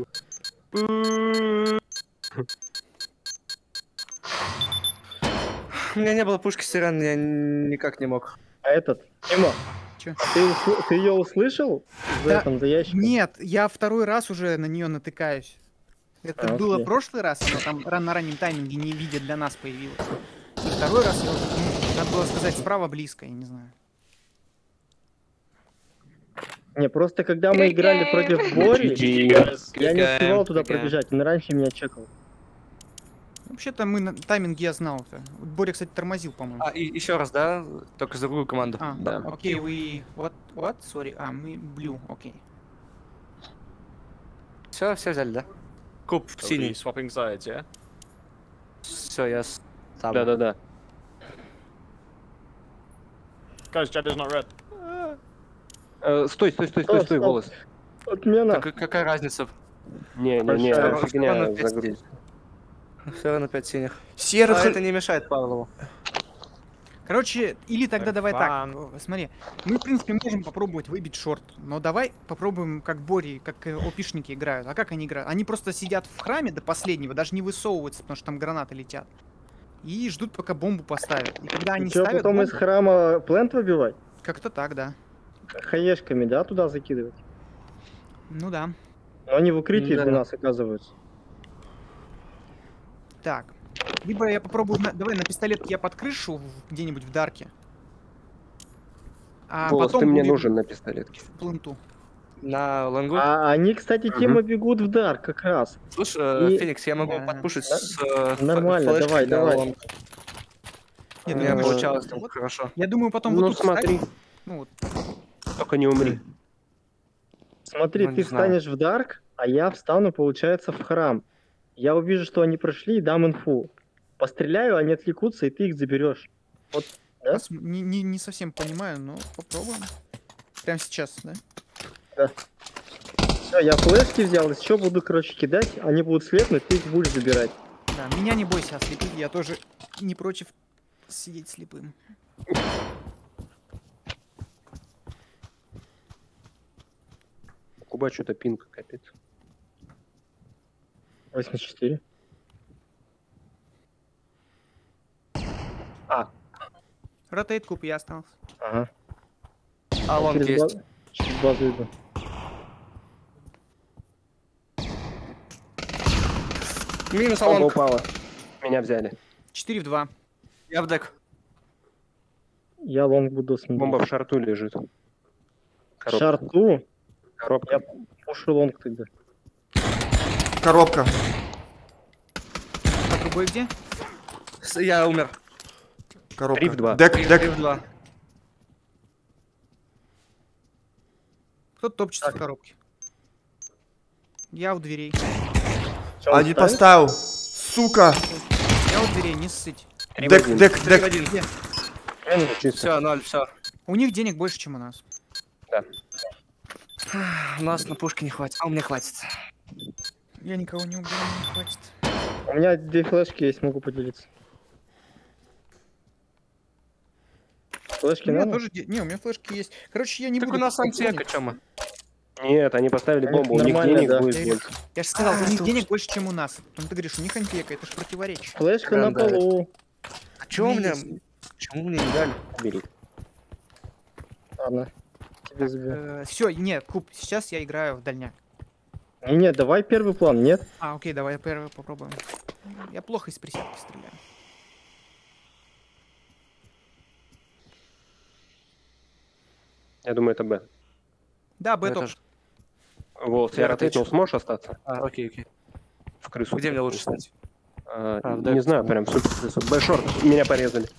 B: У меня не было пушки сирен, я никак не мог.
A: А этот, Тима,
D: Чё?
A: ты, усл- ты ее услышал? За,
D: Да.
A: там, за ящиком?
D: Нет, я второй раз уже на нее натыкаюсь. Это
A: А,
D: было
A: окей.
D: в прошлый раз, она там ран- на раннем тайминге не видя для нас появилась. И второй раз я уже, ну, надо было сказать, справа близко, я не знаю.
A: Не, просто когда мы играли против Бори, я не успевал туда
B: Крикаем.
A: пробежать, он раньше меня чекал.
D: Вообще-то мы на тайминге я знал-то. Вот Боря, кстати, тормозил, по-моему.
B: А, и еще раз, да? Только за другую команду.
D: А,
C: да.
D: окей, вы... What? What? Sorry. А, мы blue, окей.
B: Все, все взяли, да? Куб синий.
F: Swapping sides, yeah?
B: Все, я с- там.
C: Да-да-да.
F: Guys, Jed is not red.
C: Э, Стой, стой, стой, стой,
A: Стоп,
C: стой,
A: стоп.
C: голос.
A: Отмена.
B: Так, какая разница?
C: Не-не-не,
A: Большая.
C: фигня
B: Ладно, пять
C: загрузится.
B: Все равно пять синих.
E: Серых...
B: А это не мешает Павлову.
D: Короче, или тогда
F: Так,
D: давай так,
F: фан.
D: э, смотри, мы, в принципе, можем попробовать выбить шорт, но давай попробуем, как Бори, как э, опишники играют. А как они играют? Они просто сидят в храме до последнего, даже не высовываются, потому что там гранаты летят. И ждут, пока бомбу поставят. И когда они
A: Что,
D: ставят
A: потом из
D: бомбу-
A: храма плент выбивать?
D: Как-то так, да.
A: Хаешками, да, туда закидывать?
D: Ну да.
A: Но они в укрытии
B: Да.
A: для нас оказываются.
D: Так. Либо я попробую... на- Давай на пистолетке я под крышу в- где-нибудь в дарке. А
C: Голос,
D: потом
C: ты мне
D: будет
C: нужен на пистолетке.
D: в пленту.
B: На лонгу.
A: А они, кстати,
C: Мгм.
A: Тима бегут в дар как раз.
B: Слушай, э,
A: И-
B: Феникс, я могу
D: Да.
B: подпушить
A: Да.
B: с э,
A: Нормально,
B: флешкой
A: давай,
B: на
A: давай.
B: лонг. У
D: Нет,
B: меня
D: ну,
B: получалось там
D: вот.
B: хорошо.
D: Я думаю, потом
C: Ну
D: вот тут
C: смотри,
D: вставить. Ну вот.
C: только не умри.
A: Смотри,
B: Ну, не
A: ты
B: знаю.
A: встанешь в дарк, а я встану, получается, в храм. Я увижу, что они прошли, и дам инфу. Постреляю, они отвлекутся, и ты их заберешь. Да?
D: Пос- Не, не, не совсем понимаю, но попробуем. Прямо сейчас, да?
A: Все, я флешки взял, еще буду, короче, кидать. Они будут слепнуть, ты их будешь забирать.
D: Да, меня не бойся ослепить, я тоже не против сидеть слепым.
C: У Куба что-то пинг капец.
A: восемьдесят четыре.
D: Ротейт куб я остался.
A: Ага.
B: А лонг
A: Через
B: есть.
A: ба- Через базу иду.
B: Минус
C: Бомба
B: лонг.
C: упала. Меня взяли.
D: четыре в два.
B: Я в дек.
A: Я лонг буду смотреть.
C: Бомба в шарту лежит. Коробка.
A: Шарту?
C: Коробка.
A: Я пушу лонг тогда.
E: Коробка.
D: А другой где?
B: С- Я умер.
E: Коробка.
C: Три в два.
E: Дек,
B: Три
E: дек.
B: в два.
D: Кто топчется
A: Так.
D: в коробке? Я у дверей.
A: Чё, он
E: Один
A: ставит?
E: поставил. Сука.
D: Я у дверей, не ссыть.
C: Три в
E: Дек,
C: один.
E: дек,
B: Три в
E: дек.
B: один.
D: Где?
C: Чисто.
B: Все, ноль, все.
D: У них денег больше, чем у нас.
C: Да.
B: У нас на пушке не хватит. А у меня хватит.
D: Я никого не убил, не хватит.
A: У меня две флешки есть, могу поделиться.
D: У
A: Флешки
D: меня
A: надо?
D: тоже... де- Не, у меня флешки есть. Короче, я не
B: Так у
D: буду...
B: нас
D: покупать
B: антека,
D: денег.
B: чё мы?
C: Нет, они поставили
A: У них
C: бомбу, у них
A: нормально,
C: денег
A: да.
C: будет
D: Я,
C: больше.
D: я же сказал,
B: А,
D: у них
B: тут-
D: денег больше, чем у нас. Потом ты говоришь, у них антека, это же противоречит.
A: Флешка на
B: Гранда.
A: полу.
B: А чё у меня?
D: Есть.
B: Почему мне не дали?
C: Бери.
A: Ладно. Тебе заберу.
D: Все, нет, Куб, сейчас я играю в дальняк.
A: Не, нет, давай первый план, нет?
D: А, окей, давай я первый попробуем. Я плохо из присядки стреляю.
C: Я думаю, это Б.
D: Да, Б
B: Я
D: топ.
B: тоже.
C: Вот,
B: Я
C: я ротейчу,
B: ротейчу.
C: сможешь остаться?
B: А, окей, окей.
C: В крысу.
B: Где мне лучше стать?
C: А,
B: А, в
C: не
B: дек.
C: знаю, прям супер крысу. Б шорт, меня порезали.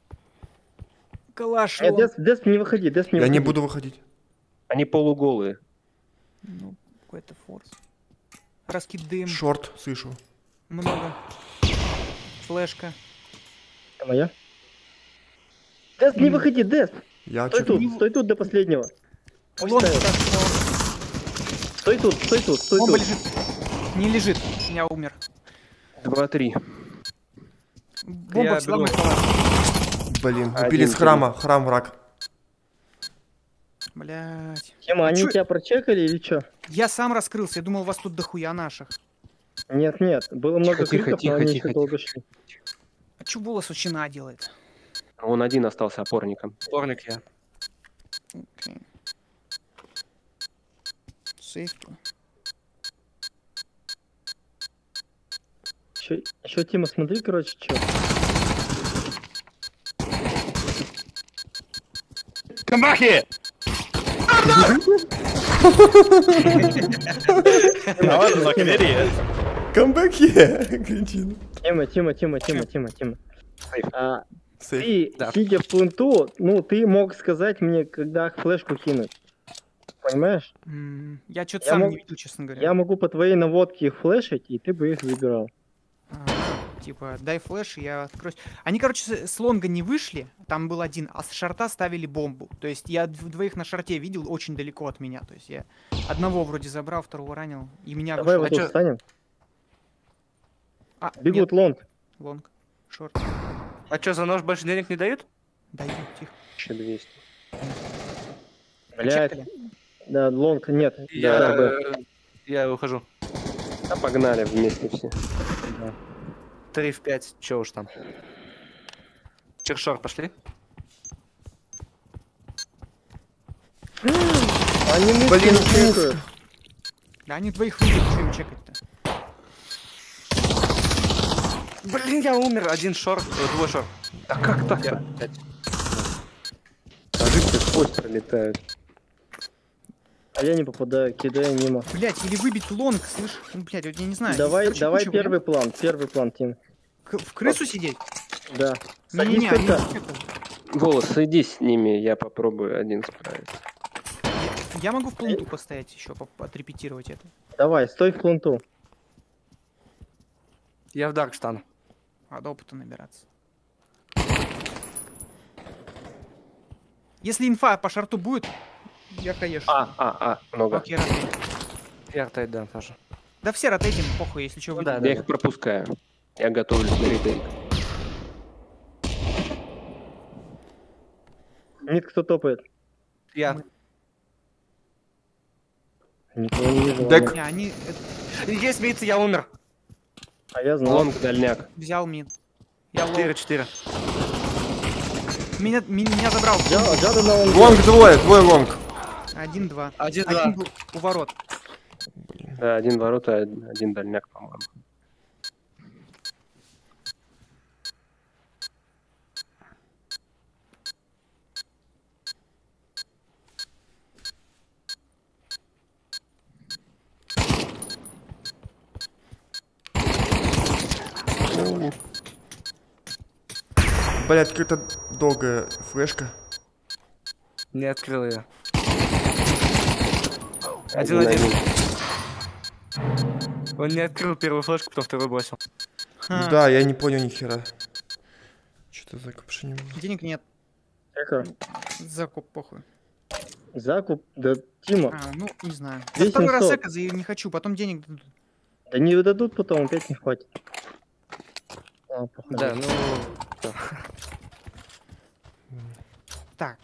D: Калаш.
A: Нет,
D: лом.
A: Десп, Десп, не выходи, Десп, не
E: Я не
A: выходи.
E: буду выходить.
C: Они полуголые.
D: Ну, какой-то форс. Раскид дым.
E: Шорт, слышу.
D: Много. Флешка.
A: Это моя? Десп, не выходи, Десп!
E: Я
A: Стой
E: чё-
A: тут, стой тут до последнего. Пусть
D: Лом,
A: ставит.
D: так,
A: Стой тут, стой тут, стой
D: бомба
A: тут.
D: лежит. Не лежит. Я умер.
C: Два-три.
D: Бомба
B: Я
D: взяла
B: беру.
D: мой халат.
E: Блин,
C: Один
E: убили с
C: тебе.
E: храма. Храм враг.
D: Блять.
A: Тема, они
D: чё-
A: тебя прочекали или что?
D: Я сам раскрылся, я думал, вас тут дохуя наших.
A: Нет, нет, было много
C: Тихо, тихо,
A: криков,
C: тихо,
A: но они
C: тихо,
A: еще долго шли.
D: А чё волос учена делает?
C: Он один остался опорником.
B: Порник я.
D: Окей. Сейфки.
A: Еще, еще Тима, смотри, короче, что.
F: Come back here! I was like an idiot.
E: Come back here. Кретин.
A: Тима, Тима, Тима, Тима, Тима, Тима. А,
E: Сейф.
A: ты,
B: Да.
A: сидя в пленту, ну, ты мог сказать мне, когда флешку кинуть. Понимаешь?
D: М, Я что-то
A: Я
D: сам
A: мог-
D: не видел, честно говоря.
A: Я могу по твоей наводке их флешить, и ты бы их забирал.
D: А, Типа, дай флеш, и я откроюсь. Они, короче, с с лонга не вышли, там был один, а с шарта ставили бомбу. То есть я дв- двоих на шарте видел очень далеко от меня. То есть я одного вроде забрал, второго ранил, и меня
A: Давай
D: вышел.
A: вот тут
B: чё?
A: встанем.
D: А,
A: Бегут лонг.
D: нет, лонг, шорт.
B: А что, за нож больше денег не дают?
D: Дай, тихо.
C: тысяча двести.
A: Блядь.
D: Чекали?
A: Да, лонг, нет.
B: Я,
A: Да, Б.
B: э, я ухожу.
C: А погнали вместе все.
B: три в пять, чё уж там. Чершор пошли.
A: Они мышки
E: Блин,
A: не чекают.
D: Да они двоих видели, что им чекать-то?
B: Блин, я умер. Один шорт, э, двое шорт.
C: Да как
B: Я
C: так-то?
B: опять.
C: Ножи сквозь пролетают.
A: А я не попадаю, кидаю мимо.
D: Блять, или выбить лонг, слышь? Ну, блять, вот я не знаю.
A: Давай,
D: Короче,
A: давай
D: куча
A: первый план, первый план, Тим.
D: вариантов. К- В крысу сидеть?
A: Да. Садись
D: Не-не-не, они
A: только.
D: чекают.
C: Волос, сойди с ними, я попробую один справиться.
D: Я- Я могу в пленту постоять еще, поп- отрепетировать это.
A: Давай, стой в пленту.
B: Я в дарк стану.
D: А до опыта набираться. Если инфа по шарту будет, я конечно.
C: А, а, а, много.
D: Окей, ротейт.
B: Я ртайт, да, тоже.
D: Да все ротейтим, похуй, если что.
B: Ну да,
C: Я их пропускаю. Я готовлюсь на ретейк.
A: Мид кто топает?
B: Я.
A: Никого не вижу.
E: Дек.
A: ладно.
D: Не, они это,
B: Есть мид, я умер.
A: А я знал.
C: Лонг, дальняк.
D: взял мид. Я лоу.
B: четыре-четыре.
D: Меня, ми- меня забрал.
A: Джа- Джада на лонге.
E: Лонг двое, двое лонг.
D: Один-два.
B: Один-два.
D: Один был у ворот.
C: Да, один ворота, один дальняк, по-моему.
E: Блять, какая-то долгая флешка.
B: Не открыл ее.
C: Один-один.
B: Один-один. Он не открыл первую флешку, потом вторую бросил.
D: Ха,
E: Да, я не понял ни хера. Что-то закупши не было.
D: Денег нет.
A: Эко.
D: Закуп, похуй.
A: Закуп, да Тима.
D: А, ну, не знаю.
A: Две
D: За второй раз
A: семьсот.
D: эко за- не хочу, потом денег дадут.
A: Да не дадут потом, опять не хватит. А, походу.
B: Да, ну...
D: Так.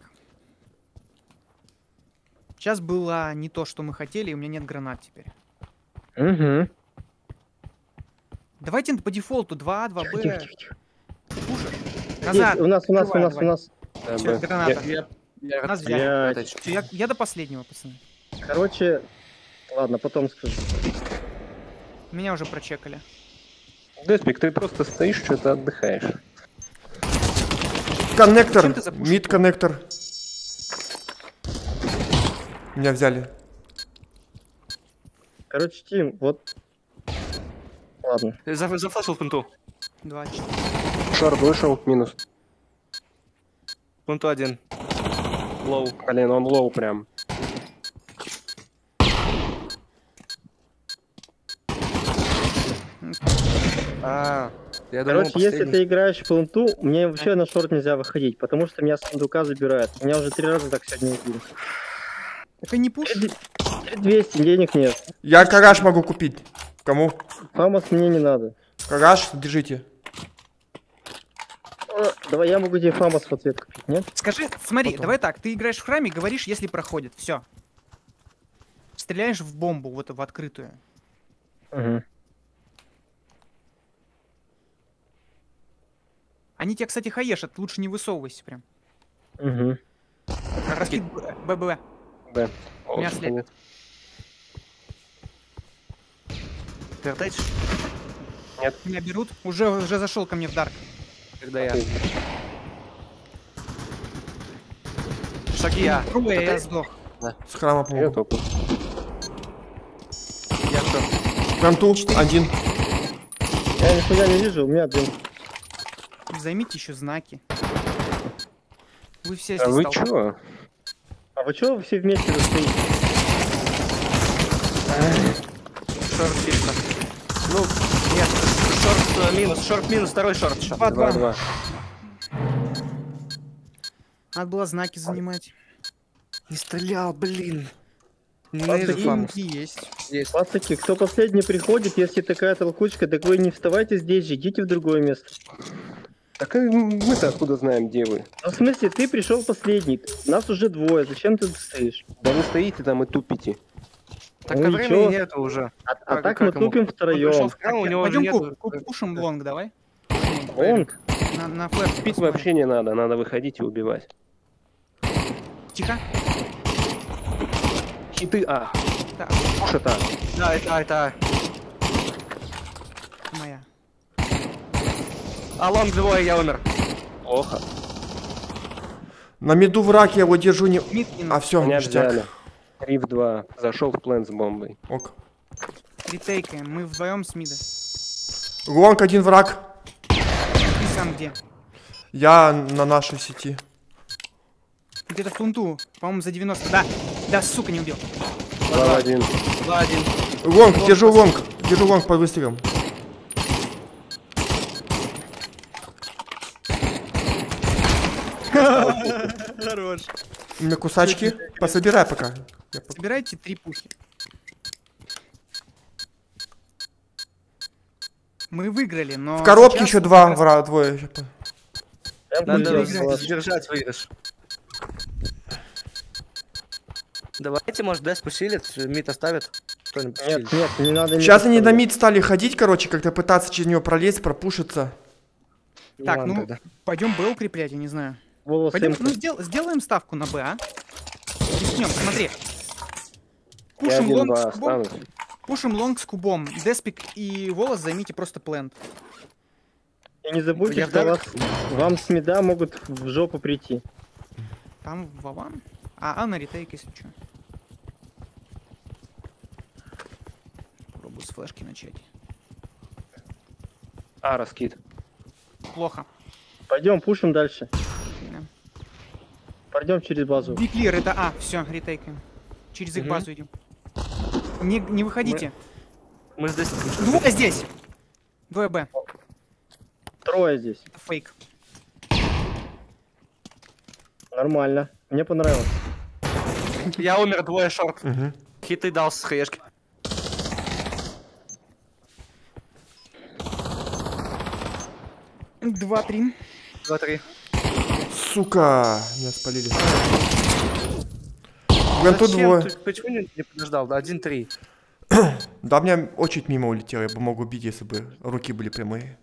D: Сейчас было не то, что мы хотели, и у меня нет гранат теперь.
A: Угу.
D: Давайте по дефолту два А, два
A: Тихо, тихо,
D: Б.
A: тихо, тихо.
D: Пушишь.
A: Здесь,
D: Назад.
A: у нас, у нас, у
D: Открывай,
A: нас, у
D: давай.
A: нас.
C: Да,
D: Всё,
C: Б.
D: граната.
B: Я... я
D: Нас
B: рт-
D: взяли.
A: Блядь.
D: Всё, я, я до последнего, пацаны.
A: Короче, ладно, потом скажу.
D: Меня уже прочекали.
C: Деспик, ты просто стоишь, что-то отдыхаешь.
E: Коннектор.
D: Зачем ты запушил?
E: Мид коннектор. Меня взяли.
A: Короче, Тим, вот. Ладно.
B: За- Зафлешил пункту.
D: Два, четыре.
C: Шорт вышел, минус.
B: Пункту один. Лоу.
C: Блин, он лоу прям.
B: А, я думал,
A: Короче, если
B: последний.
A: ты играешь в пленту, мне вообще на шорт нельзя выходить, потому что меня с сундука забирают. Меня уже три раза так сегодня убили.
D: Это не пуш?
A: двести, денег нет.
E: Я гараж могу купить. Кому?
A: Фамос мне не надо.
E: Гараж, держите.
A: О, давай я могу тебе фамос в ответ купить, нет?
D: Скажи, смотри,
E: Потом.
D: давай так, ты играешь в храме, говоришь, если проходит, все. Стреляешь в бомбу, вот в открытую.
A: Угу.
D: Они тебя, кстати, хаешат, лучше не высовывайся прям.
A: Угу.
D: Раскид ББ.
C: Б.
D: У меня
C: О,
D: след.
C: нет.
B: Ты вертаешь?
D: Меня берут. Уже, уже зашел ко мне в дарк.
B: Когда я. Шаги я.
D: Трое, я
B: Ты?
D: сдох.
E: С храма
C: Я
E: помогу.
C: топу.
B: Я кто?
E: Кранту, один.
A: Я нифига не вижу, у меня один.
D: Займите еще знаки. Вы все
C: А
D: здесь
C: вы
D: толпа.
C: чё?
A: А вы чего все вместе стоите?
B: Шорт чисто. Ну, нет, шорт э, минус, шорт минус, второй шорт еще.
D: Два, два.
C: Два-два.
D: Надо было знаки занимать.
B: Не стрелял, блин.
A: А
B: Ненавижу
A: такие
B: фамус.
D: Деньги есть.
B: Есть.
A: Пацаки, кто последний приходит, если такая толкучка, так вы не вставайте здесь же, идите в другое место.
C: Так и мы-то откуда знаем, где вы?
A: Ну, в смысле, ты пришел последний, нас уже двое, зачем ты тут стоишь?
C: Да вы стоите там и тупите.
B: Так
A: Ну
B: а
A: и
B: времени
A: чё?
B: нету уже.
A: А, а
B: Как-
A: так
B: как
A: мы
B: ему?
A: тупим
B: Он пришел
A: втроем.
B: в храм, у него
D: Пойдем
B: нету...
D: ку- ку- пушим лонг, давай.
A: Он?
D: На, на флеш.
C: Пить
D: посмотрим.
C: вообще не надо, надо выходить и убивать.
D: Тихо.
C: Хиты А.
D: Так,
C: Пуш это.
B: Да, это, это.
D: моя.
B: А лонг двое, я умер.
C: Плохо.
E: На меду враг, я его держу не...
D: Мид и
E: А, все,
C: Меня
E: ништяк.
C: взяли. три в два. Зашел в плен с бомбой.
E: Ок.
D: ретейкаем. Мы вдвоем с мида.
E: Лонг, один враг.
D: Ты сам где?
E: Я на нашей сети.
D: Где-то в пленту. По-моему, за девяносто. Да. Да, сука, не убил.
C: два в один.
B: Два один.
E: Лонг, держу лонг. Держу лонг под выстрелом.
D: Хорош.
E: У меня кусачки. Пособирай пока. Я пока-
D: Собирайте три пушки. Мы выиграли, но...
E: В коробке
D: сейчас
E: еще
D: как
E: два
D: раз-
E: врага, двое.
A: Я
D: Надо
A: буду
D: выиграть.
A: делать.
B: Держать выигрыш. Давайте, может, Дэс посилит, мид оставит. Кто-нибудь
A: Нет,
B: посилит.
A: нет, не надо...
E: Сейчас
A: не
E: они на
A: подставлять.
E: мид стали ходить, короче, как-то пытаться через него пролезть, пропушиться.
D: Так,
B: Ладно
D: ну,
B: тогда.
D: пойдем Б укреплять, я не знаю.
A: Волосы
D: Пойдем,
A: им-
D: ну, сдел- сделаем ставку на Б, а? Рискнем, смотри.
C: Я
D: Пушим
C: один
D: лонг
C: два
D: с кубом.
C: останусь.
D: Пушим лонг с кубом. Деспик и волос займите просто плент.
A: И не забудьте,
B: Я
A: что
B: вдруг-
A: вас, вам с меда могут в жопу прийти.
D: Там Вован. А, а на ретейк, если что. Попробую с флешки начать.
C: А, раскид.
D: Плохо.
A: Пойдем, пушим дальше.
D: Да.
A: Пойдем через базу.
D: Биклир, это А. Все, ретейкаем. Через их
B: Мгм.
D: базу идем. Не, не выходите.
B: Мы здесь...
D: Двое здесь. Двое Б.
A: Трое здесь.
D: Это фейк.
A: Нормально. Мне понравилось.
B: Я умер, двое шорт.
E: Угу.
B: Хиты дал с хаешки.
D: Два-три.
B: Два-три.
E: Сука, меня спалили. Гранту
B: Зачем
E: двое.
B: ты- Почему не, не подождал? Да, один-три.
E: Да, у меня очередь мимо улетела, я бы мог убить, если бы руки были прямые.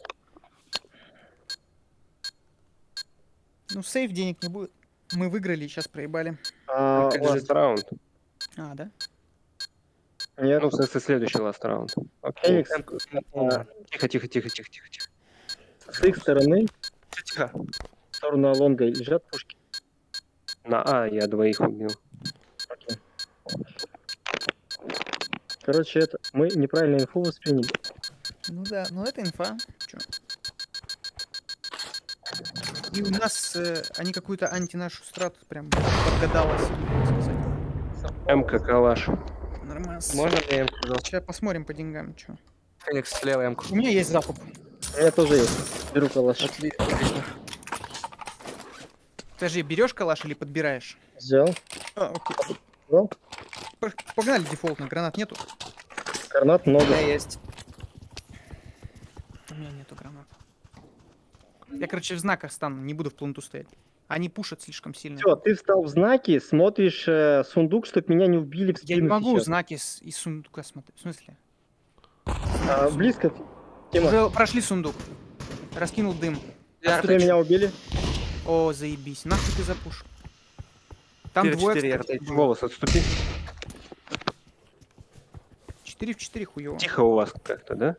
D: Ну, сейф денег не будет. Мы выиграли, сейчас проебали.
A: А,
C: Это
A: ладно.
C: ласт раунд.
D: А, да?
A: Нет.
C: Ну, в смысле, следующий ласт раунд. Окей.
A: Феникс,
B: А,
C: Тихо, тихо, тихо, тихо, тихо, тихо.
A: с их стороны,
B: Тихо.
A: в сторону Алонга лежат пушки.
C: На А я двоих убил.
A: Окей. Короче, это мы неправильно инфу восприняли.
D: Ну да, ну это инфа. Чё? И у нас э, они какую-то анти-нашу страту прям подгадалась, можно сказать.
C: МК калаш.
D: Нормально.
B: Можно мне М-ку, пожалуйста?
D: Сейчас посмотрим по деньгам, что.
B: Феникс, слева М-ку.
D: У меня есть закуп.
A: У меня тоже есть. Беру калаш.
B: Отли- Отлично.
D: Подожди, берешь калаш или подбираешь?
A: Взял.
D: А, окей.
A: Ну,
D: П- Погнали дефолтно, гранат нету.
A: гранат
B: У
A: много.
B: меня есть.
D: Я, короче, в знаках стану, не буду в пленту стоять. Они пушат слишком сильно.
A: Все, ты встал в знаки, смотришь э, сундук, чтобы меня не убили в спину.
D: Я не могу
A: сейчас.
D: знаки с, из сундука смотреть. В смысле?
A: А, близко. Тима,
D: Уже прошли сундук. Раскинул дым.
B: Я
A: что меня убили?
D: О, заебись. Нахуй ты запуш. Там
B: четыре в
D: двое,
B: четыре,
D: кстати,
B: я
D: было.
C: Волос, отступи.
D: четыре в четыре хуёво.
C: Тихо у вас как-то, да?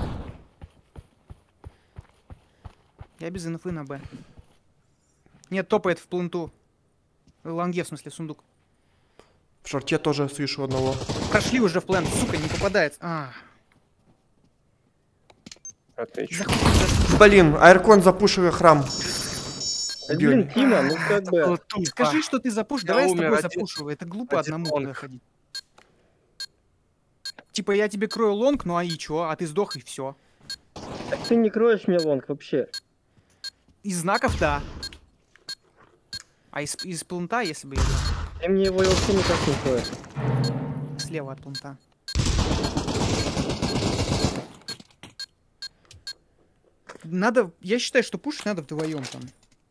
D: Я без инфы на Б. Нет, топает в пленту. В лонге, в смысле, сундук.
E: В шорте тоже слышу одного.
D: Прошли уже в плент, сука, не попадает. А,
C: Отлично.
E: Блин, Айркон запушил храм.
A: Да,
E: Убил.
A: блин, Тима, ну как бы...
D: скажи, что ты запуш,
B: Я
D: давай я с
B: умер,
D: тобой
B: один-
D: запушу. Это глупо
B: один
D: одному
B: лонг.
D: туда ходить. Типа я тебе крою лонг, ну а и чё? А ты сдох и все.
A: Так ты не кроешь мне лонг вообще.
D: Из знаков, да. А из, из плента, если бы я был,
A: Ты мне его вообще никак не кроешь.
D: слева от плента. Надо, я считаю, что пушить надо вдвоем там.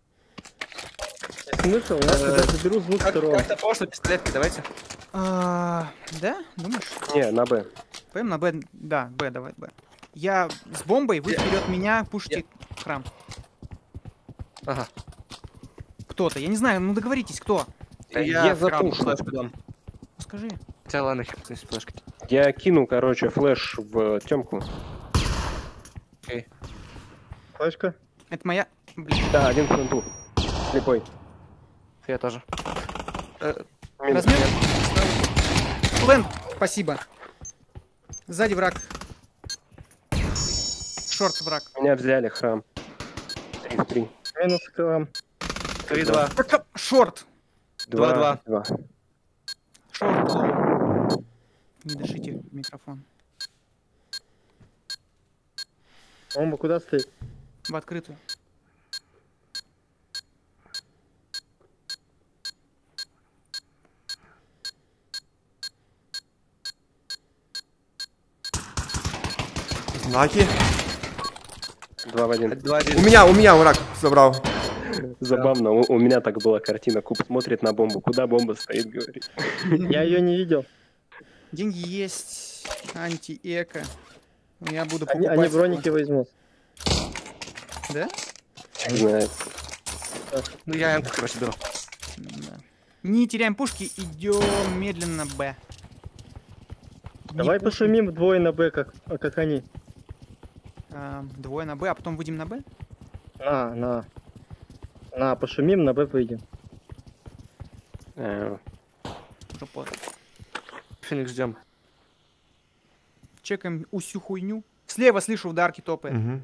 A: Смысл? Я когда заберу с двух
B: Как,
A: сторон.
B: как-то прошло пистолетки, давайте.
D: А, да? Думаешь?
C: Не, на Б.
D: Пойдем на Б. Да, Б, давай, Б. Я с бомбой, вы вперед меня, пушите храм.
B: Ага.
D: Кто-то, я не знаю, ну договоритесь, кто?
C: Да
B: я
C: я
B: в храм
C: запушу.
B: флешку дам.
D: Скажи.
B: Хотя ладно, хер с ней с флешкой.
C: Я кину, короче, флеш в темку.
B: Окей.
A: Флешка?
D: Это моя... Блин,
C: Да, один в фронту. Слепой.
B: Я тоже.
C: Минус.
D: размер? Плент, спасибо. Сзади враг. Шорт враг.
C: Меня взяли храм. Три в три.
A: Минус храм.
B: три-два.
D: Так, шорт.
B: Два-два.
C: Два.
D: Шорт. лоу. Не дышите в микрофон.
A: Бомба куда стоит?
D: В открытую.
E: Знаки.
C: Два в один.
E: У
B: Два-один.
E: меня, у меня враг забрал.
C: Забавно, у, у меня так была картина. Куб смотрит на бомбу. Куда бомба стоит, говорит.
A: Я ее не видел.
D: Деньги есть. Анти-эко. Я буду
A: Они,
D: покупать.
A: они броники возьмут.
D: Да?
C: Не знаю.
B: Ну я М, короче, беру.
D: Да. Не теряем пушки, идем медленно Б. Не
A: Давай
D: пушим.
A: пошумим вдвое на Б, как, а, как они.
D: А, двое на Б, а потом выйдем на Б?
A: На, на. На, пошумим, на Б выйдем.
C: Э,
D: Уже поздно.
B: Феникс ждем.
D: Чекаем усю хуйню. Слева слышу в дарке топает.
E: Мгм.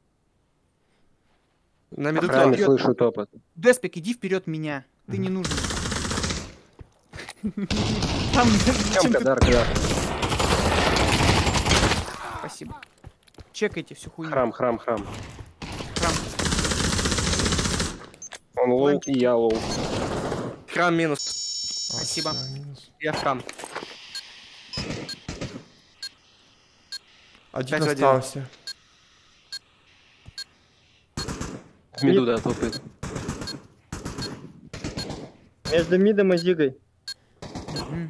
B: На меду
C: Правильно
D: вперед.
C: слышу топот.
D: Деспик, иди вперед меня. Ты не нужен. Там, чем
C: Темка,
D: ты-
C: дарк, да.
D: Спасибо. Чекайте всю хуйню.
C: Храм, храм, храм.
D: Храм.
C: Он лоу, и я лоу.
B: Храм минус.
D: Спасибо.
E: А, минус.
B: Я храм.
E: Один
B: Пять в один.
E: остался.
C: В меду, да, топает.
A: Между мидом и зигой.
D: Мгм.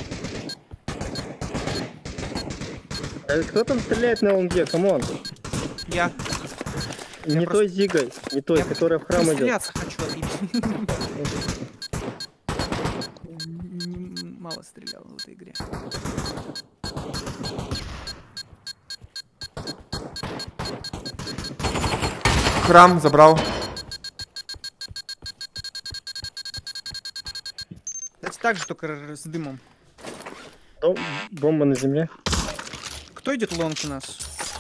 A: Э, Кто там стреляет на лонге? Камон.
D: Я
A: Не
D: просто-
A: той зигой, не той,
D: Я
A: которая в храм идет.
D: стреляться хочу от Не- Мало стрелял в этой игре.
E: Храм забрал.
D: Кстати, так же, только р- с дымом.
A: Дом- Бомба на земле.
D: Кто идет лонг у нас?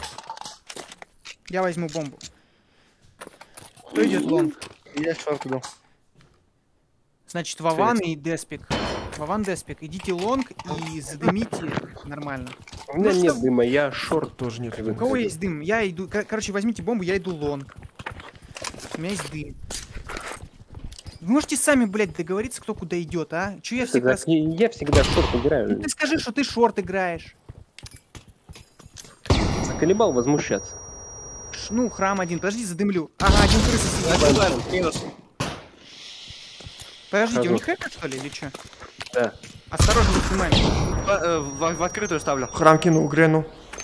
D: Я возьму бомбу. Кто идет лонг?
B: Я шорт иду.
D: Значит, Вован и Деспик. Вован, Деспик, идите лонг и задымите нормально.
C: У меня
D: Ну
C: нет
D: что?
C: дыма, я шорт.
E: Тоже нет.
C: Привык.
D: У кого есть дым? Я иду... кор- Короче, возьмите бомбу, я иду лонг. У меня есть дым. Вы можете сами, блядь, договориться, кто куда идет, а? Че я всегда...
C: Всегда- Я всегда шорт
D: Ну,
C: играю.
D: ты скажи, что ты шорт играешь.
C: Заколебал возмущаться.
D: Ш- Ну, храм один. Подожди, задымлю. Ага, один крыса сидит.
B: Один плент, минус.
D: Подождите, у
C: Хожу.
D: них хэкер, что ли, или что?
C: Да.
D: Осторожно, не снимаем.
B: В, э, в- в открытую ставлю.
E: Храм кинул Грену.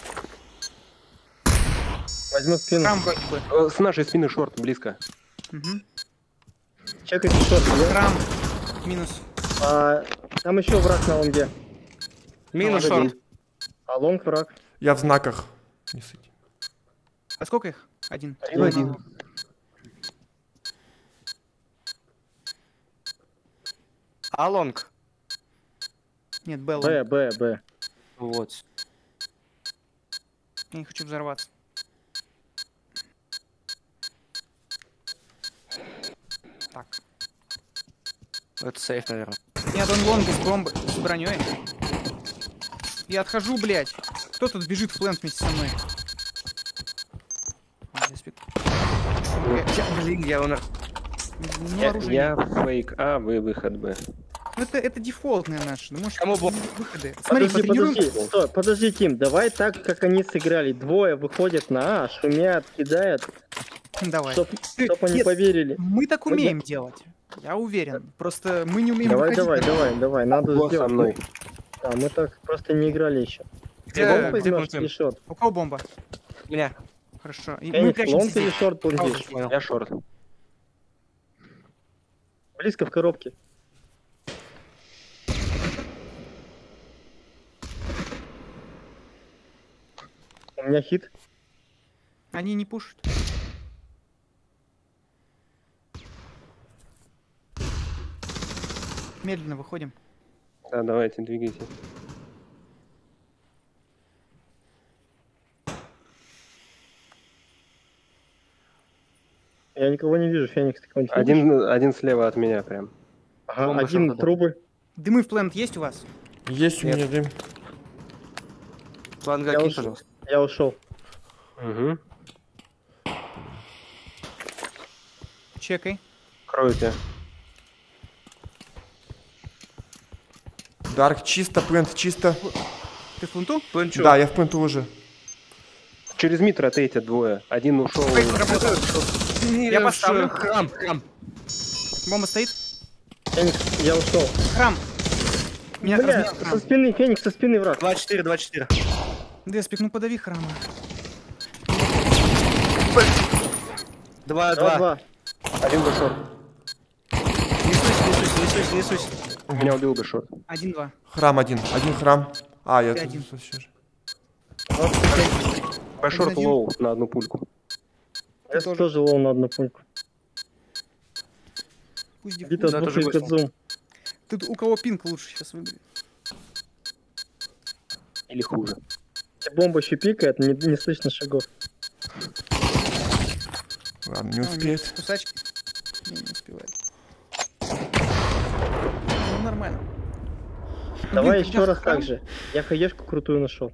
A: Возьму спину.
D: Храм вроде бы.
C: Э, С нашей спины шорт, близко.
D: Угу.
A: Чекайте шорт. я-
D: Храм. Минус.
A: А, там еще враг на лонге.
B: Минус
A: Один.
B: шорт.
A: А лонг враг.
E: Я в знаках. Не сыти.
D: А сколько их? Один.
C: Один в один.
B: А лонг.
D: Нет, Белла.
A: Б, Б, Б.
B: Вот.
D: Я не хочу взорваться. Так.
B: Это сейф, наверное.
D: Нет, он лонг с бомбы, с броней. Я отхожу, блядь. Кто тут бежит в плент вместе со мной? А, здесь спит.
B: Блин, я умер.
D: Ну,
C: Я,
D: оружие
C: я
D: нет.
C: фейк А, вы выход Б.
D: Ну, это, это дефолтные наши. Ну, может,
B: Кому бомб?
D: выходы. Смотри,
A: Подожди,
D: потренируем.
A: подожди, стой, подожди, Тим, давай так, как они сыграли. Двое выходят на А, шумят, кидают,
D: Давай.
A: чтоб,
D: Ты-
A: чтоб они
D: нет,
A: поверили.
D: Мы так
A: Вот
D: умеем делать. Я уверен. Просто мы не умеем
A: Давай,
D: выходить
A: давай,
D: на-
A: давай, давай, надо
C: Го
A: сделать.
C: со мной.
A: Да, мы так просто не играли еще.
B: Где
D: Э,
A: Лонг
B: где
A: возьмешь
B: пунктим?
A: или шорт?
D: У кого бомба?
B: Меня.
D: Хорошо. И мы
A: Феникс,
D: прячемся
A: лонг или
D: здесь.
A: шорт будешь?
B: Понял.
C: Я шорт.
A: Близко в коробке. У меня хит.
D: Они не пушат. Медленно выходим.
C: Да, давайте, двигайте.
A: Я никого не вижу, Феникс, ты кого-нибудь видишь?
C: Один, один слева от меня прям.
A: Ага,
B: Бомба
A: один
B: шорта, да.
A: трубы.
D: Дымы в плент есть у вас?
E: Есть у
B: Нет.
E: меня дым.
B: Ладно,
A: Я
B: кинь,
A: ушел.
B: пожалуйста.
A: Я ушел.
C: Угу.
D: Чекай.
C: Кройте.
E: Дарк чисто, плент чисто.
D: Ты в пленту?
B: Планчу.
E: Да, я в пленту уже.
C: Через мид ротейте двое. Один ушел.
D: Фейк работает. Я поставлю.
B: Храм, храм.
D: Бомба стоит.
A: Феникс, я ушел.
D: Храм. Меня
A: Бля,
D: разменял
A: со
D: храм.
A: спины, Феникс, со спины враг.
B: два четыре, два четыре.
D: Деспик, ну подави храма.
B: два
A: Два,
B: два.
A: два.
C: Один бы шорт.
B: Несусь, несусь, несусь, несусь.
C: Меня убил бы шорт.
D: Один-два.
E: Храм один. Один храм. А, я
D: Один.
E: тут еще же.
C: Б шорт
D: Один.
C: лоу на одну пульку.
A: Я
D: тоже.
A: тоже лоу на одну пункту.
D: Пусть деф-
A: Где-то
B: Да,
A: двух
B: тоже
A: из
B: восемь.
A: зум.
D: Тут у кого пинг лучше сейчас выберет.
C: Или хуже.
A: Бомба еще пикает, не, не слышно шагов.
E: Ладно, не
D: А,
E: успеет.
D: нет, кусачки. Не, не успевает. Ну, нормально.
A: Давай
D: Блин,
A: еще
D: когда
A: раз
D: храм-
A: так же. Я хаешку крутую нашел.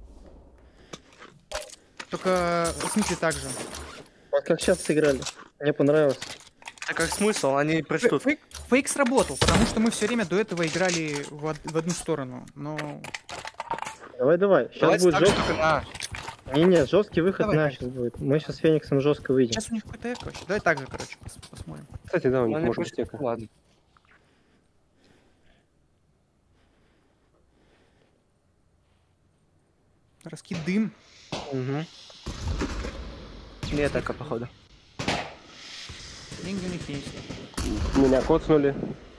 D: Только, в смысле, так же.
A: Вот как сейчас сыграли. Мне понравилось.
B: А как смысл? Они прочтут.
D: Фейк, фейк сработал, потому что мы все время до этого играли в, од- в одну сторону. Но
A: Давай, давай. Сейчас
B: Давайте
A: будет
B: так,
A: жесткий.
B: что только на.
A: Не, не, жесткий выход
D: Давай,
A: на
D: давай.
A: сейчас будет. Мы сейчас с Фениксом жестко выйдем.
D: сейчас у них какой-то эко вообще. Давай так же, короче, пос- посмотрим.
C: Кстати, да, у них
B: Они
C: может
B: просто-
C: стека.
B: Ладно.
D: Раскид дым.
B: Угу. Нет, так, походу.
D: Деньги у них есть.
C: Меня коцнули.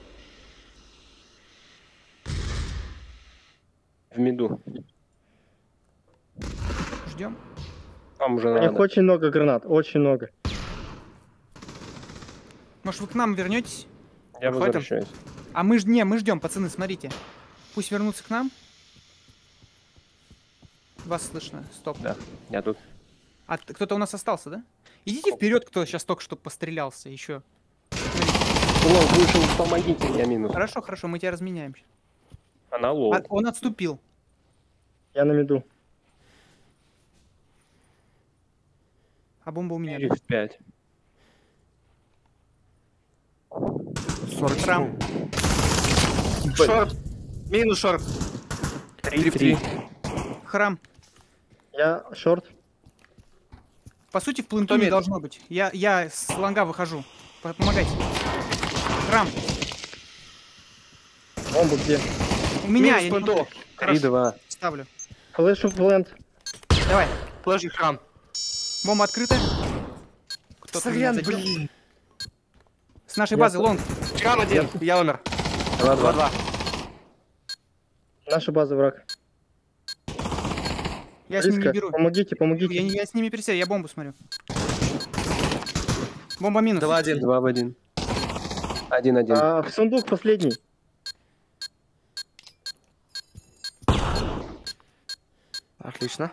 C: В миду.
D: Ждем.
C: Там уже
A: У них
C: надо.
A: очень много гранат, очень много.
D: Может, вы к нам вернетесь?
C: Я
B: Выходим?
C: возвращаюсь.
D: А мы ж не, мы ждем, пацаны, смотрите. Пусть вернутся к нам. Вас слышно. Стоп.
C: Да. Я тут.
D: А т- кто-то у нас остался, да? Идите вперед, кто сейчас только что пострелялся еще.
C: Лоу вышел, помогите, я минус.
D: Хорошо, хорошо, мы тебя разменяем.
C: Она лоу.
D: А, он отступил.
A: Я на миду.
D: А бомба у меня.
C: четыре в пять.
E: сорок
D: Храм.
E: секунд.
B: Шорт. Минус шорт.
E: три в три.
D: Храм.
A: Я шорт.
D: По сути, в пленту
B: Кто
D: не
B: имеет?
D: должно быть. Я, я с лонга выхожу. По- Помогайте. Храм.
A: Бомбу где?
D: У меня,
B: Минус
D: я не
B: пленту.
D: могу.
C: три два.
D: Ставлю.
A: Флешу плент.
D: Давай.
B: Флэш и храм.
D: Бомба открыта. Кто-то меня
B: Сорян,
D: задел.
B: блин.
D: С нашей
A: Я
D: базы,
A: с-
D: лонг.
B: Храм один. Я умер.
C: два два.
B: два-два.
A: Наша база враг.
D: Я с ними не
A: Близко.
D: беру.
A: Помогите, помогите.
D: Я, не- я с ними пересею, я бомбу смотрю. Бомба минус.
B: два-один.
C: два в один. один один.
A: А, в сундук последний.
B: Отлично.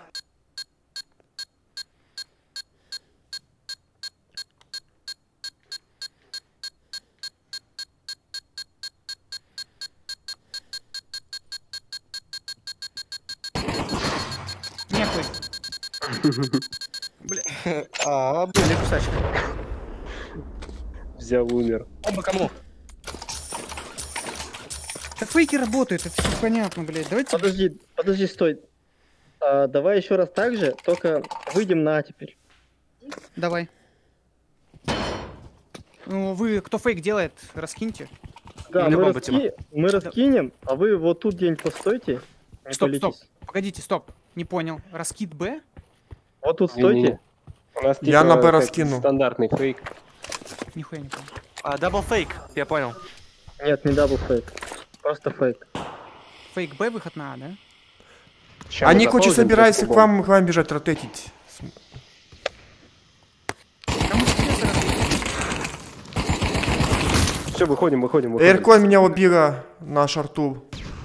D: Нехуй. Бля.
B: А, были кусачки.
C: Взял, умер.
B: Бомба кому?
D: Да фейки работают, это все понятно, блядь. Давайте.
A: Подожди, подожди, стой. А, давай еще раз так же, только выйдем на А теперь.
D: Давай. Ну, вы, кто фейк делает, раскиньте.
A: Да,
B: меня
A: мы,
B: бомба,
A: раски- мы раскинем, а вы вот тут где-нибудь постойте. Не
D: Стоп,
A: палитесь.
D: стоп. Погодите, стоп. Не понял. Раскид Б?
A: Вот тут
C: Не-не-не.
A: стойте.
C: У нас
E: Я
C: типа
E: на Б
C: как
E: раскину.
C: Стандартный фейк.
D: Нихуя не понял.
B: А, дабл фейк. Я понял.
A: Нет, не дабл фейк. Просто фейк.
D: Фейк Б, выход на А, да?
C: Ща
E: Они,
C: мы
E: короче,
C: заползем
E: собираются
C: по
E: к вам, к вам бежать, ротетить.
D: Там интересно раскид.
C: Все, выходим, выходим, выходим.
E: Эркон меня убила на шарту.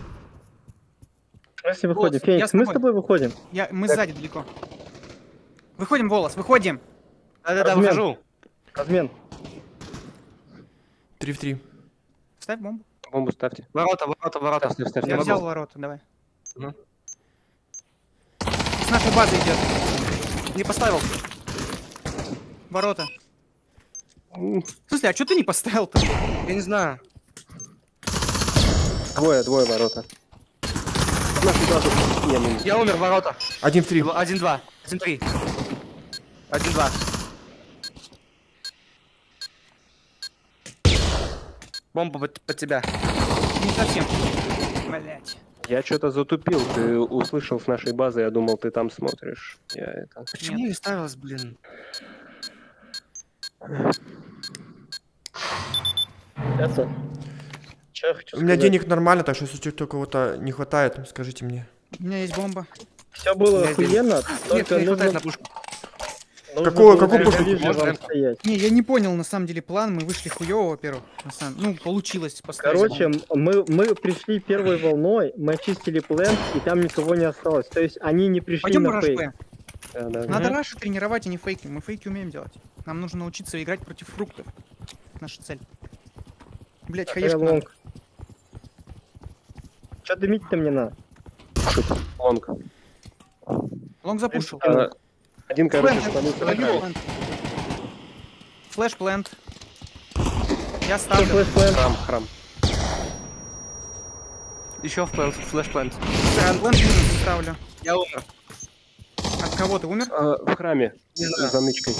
A: Если выходим.
D: Волос,
A: Феникс,
D: я с
A: мы с
D: тобой.
A: тобой выходим.
D: Я, мы сзади далеко. Выходим, волос, выходим.
B: Да-да-да,
A: Размен.
B: выхожу.
A: Размен.
E: три в три.
D: Ставь бомбу.
C: Бомбу ставьте.
B: Ворота, ворота, ворота.
C: Ставь, ставь,
B: Не
D: Я
C: ставь.
D: взял
B: могу.
D: ворота, давай.
B: Мгм.
D: С нашей базы идет.
B: Не поставил.
D: Ворота.
C: М,
D: В смысле, а что ты не поставил-то?
B: Я не знаю.
C: Двое, двое ворота. Наши базы. Не, не, не.
B: Я умер, ворота.
E: Один в три.
B: Один-два. Один-три. Один-два. Бомба под, под тебя.
D: Не совсем. Блять.
C: Я что-то затупил. Ты услышал с нашей базы, я думал, ты там смотришь. Я это...
B: Почему не ставилась, блин?
A: Это. Че я хочу
E: У меня
A: сказать?
E: денег нормально, так что если что-то кого-то не хватает, скажите мне.
D: У меня есть бомба.
A: Все было
B: Я здесь.
A: охуенно,
B: Нет,
A: только
B: не хватает
A: нужно,
B: на пушку.
A: нужно
E: Какого-
A: было
E: какую
A: ближе
E: пушку?
A: вам
B: Можно?
A: стоять.
D: Не, я не понял на самом деле план. Мы вышли хуёво, во-первых. на самом- Ну, получилось поставить.
A: Короче,
D: бомбу.
A: м- мы, мы пришли первой волной, мы очистили плент, и там никого не осталось. То есть они не пришли
D: Пойдем в
A: на
D: раш
A: фейк.
D: Б.
C: Да, да.
D: Надо раши тренировать, а не фейки. Мы фейки умеем делать. Нам нужно научиться играть против фруктов. Наша цель. Блять,
A: Я
D: хаешка надо.
A: лонг. Че дымить-то мне надо?
C: Лонг.
D: Лонг запушил.
C: А, Один, короче,
D: Плент,
C: спалился на
D: плент,
C: край.
D: плент. Флэш плент. Я
A: Что,
D: ставлю.
A: флэш плент?
C: Храм, храм.
B: Еще в плент, флэш плент.
D: Плент минус ставлю.
B: Я умер.
D: От кого ты умер?
C: А, в храме.
B: Не знаю.
C: За нычкой.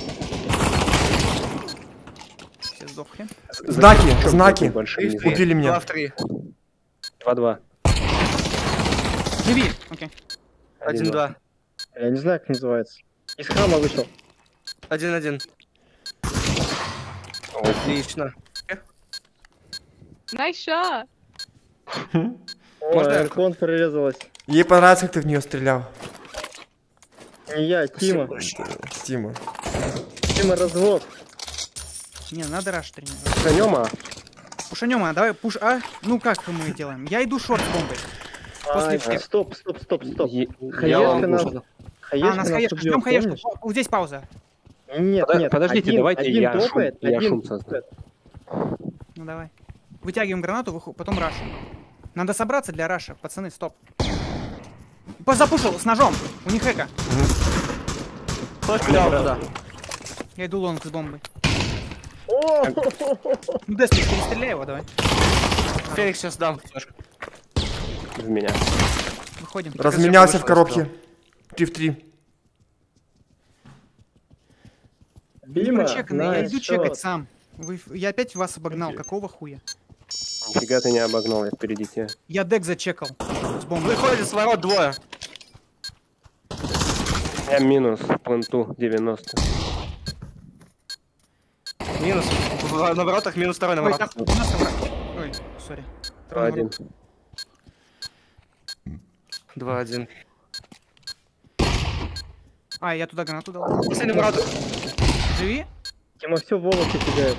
D: Все сдохли.
E: Знаки,
C: Чё,
E: знаки.
C: большие, не
B: Три.
E: Убили меня.
B: Два в три.
C: Два-два.
D: Живи. Окей.
B: Один-два.
A: Я не знаю, как называется. Из храма вышел.
B: Один-один. Отлично.
G: Nice shot.
A: О,
B: Можно я-
A: Эркон прорезалась.
E: Ей понравится, как ты в нее стрелял.
A: Не я, Тима.
E: Тима.
A: Тима развод.
D: Не, надо раш тренировать.
C: Пушанем, а?
D: Пушанем, а давай пуш А. Ну как мы делаем? Я иду шорт с бомбой. После
A: Ай,
D: всех.
A: стоп, стоп, стоп, стоп.
C: Е-
A: Хаешка
C: я вам
A: нас-
C: пушу.
A: Хаешка
D: А, нас
A: нас
D: хаешка.
A: убьет,
D: Ждем хаешку.
A: помнишь?
D: О, здесь пауза.
A: Нет,
C: Подо-
A: нет.
C: подождите,
A: один,
C: давайте
A: один
C: я шум-
A: топает,
C: я
A: один
C: шум создам.
A: топает.
D: Ну давай. Вытягиваем гранату, выху- потом раш. Надо собраться для раша. Пацаны, стоп. Па- Запушил с ножом. У них эко.
B: Флэш плял туда.
D: Я иду лонг с бомбой.
A: О,
D: Ну, Деспи, перестреляй его, давай.
B: Феникс сейчас дам флешку.
C: В меня.
D: Выходим.
E: Разменялся в
B: вышел,
E: коробке. три в три.
D: Не
A: Бима,
D: прочеканный, я
A: найс
D: иду
A: шот.
D: чекать сам. Вы, я опять вас обогнал, какого хуя?
C: Нифига ты не обогнал, я впереди тебя.
D: Я дек зачекал с бомбой.
B: Выходит с ворот двое.
C: Я минус в пленту девяносто.
B: Минус. В- На воротах минус второй на
D: Ой, там
B: воротах.
D: у нас враг. Ой, сори.
C: Два один.
B: два один.
D: А, я туда гранату дал.
B: Последний ворот.
D: Живи.
A: Тима все волосы кидает.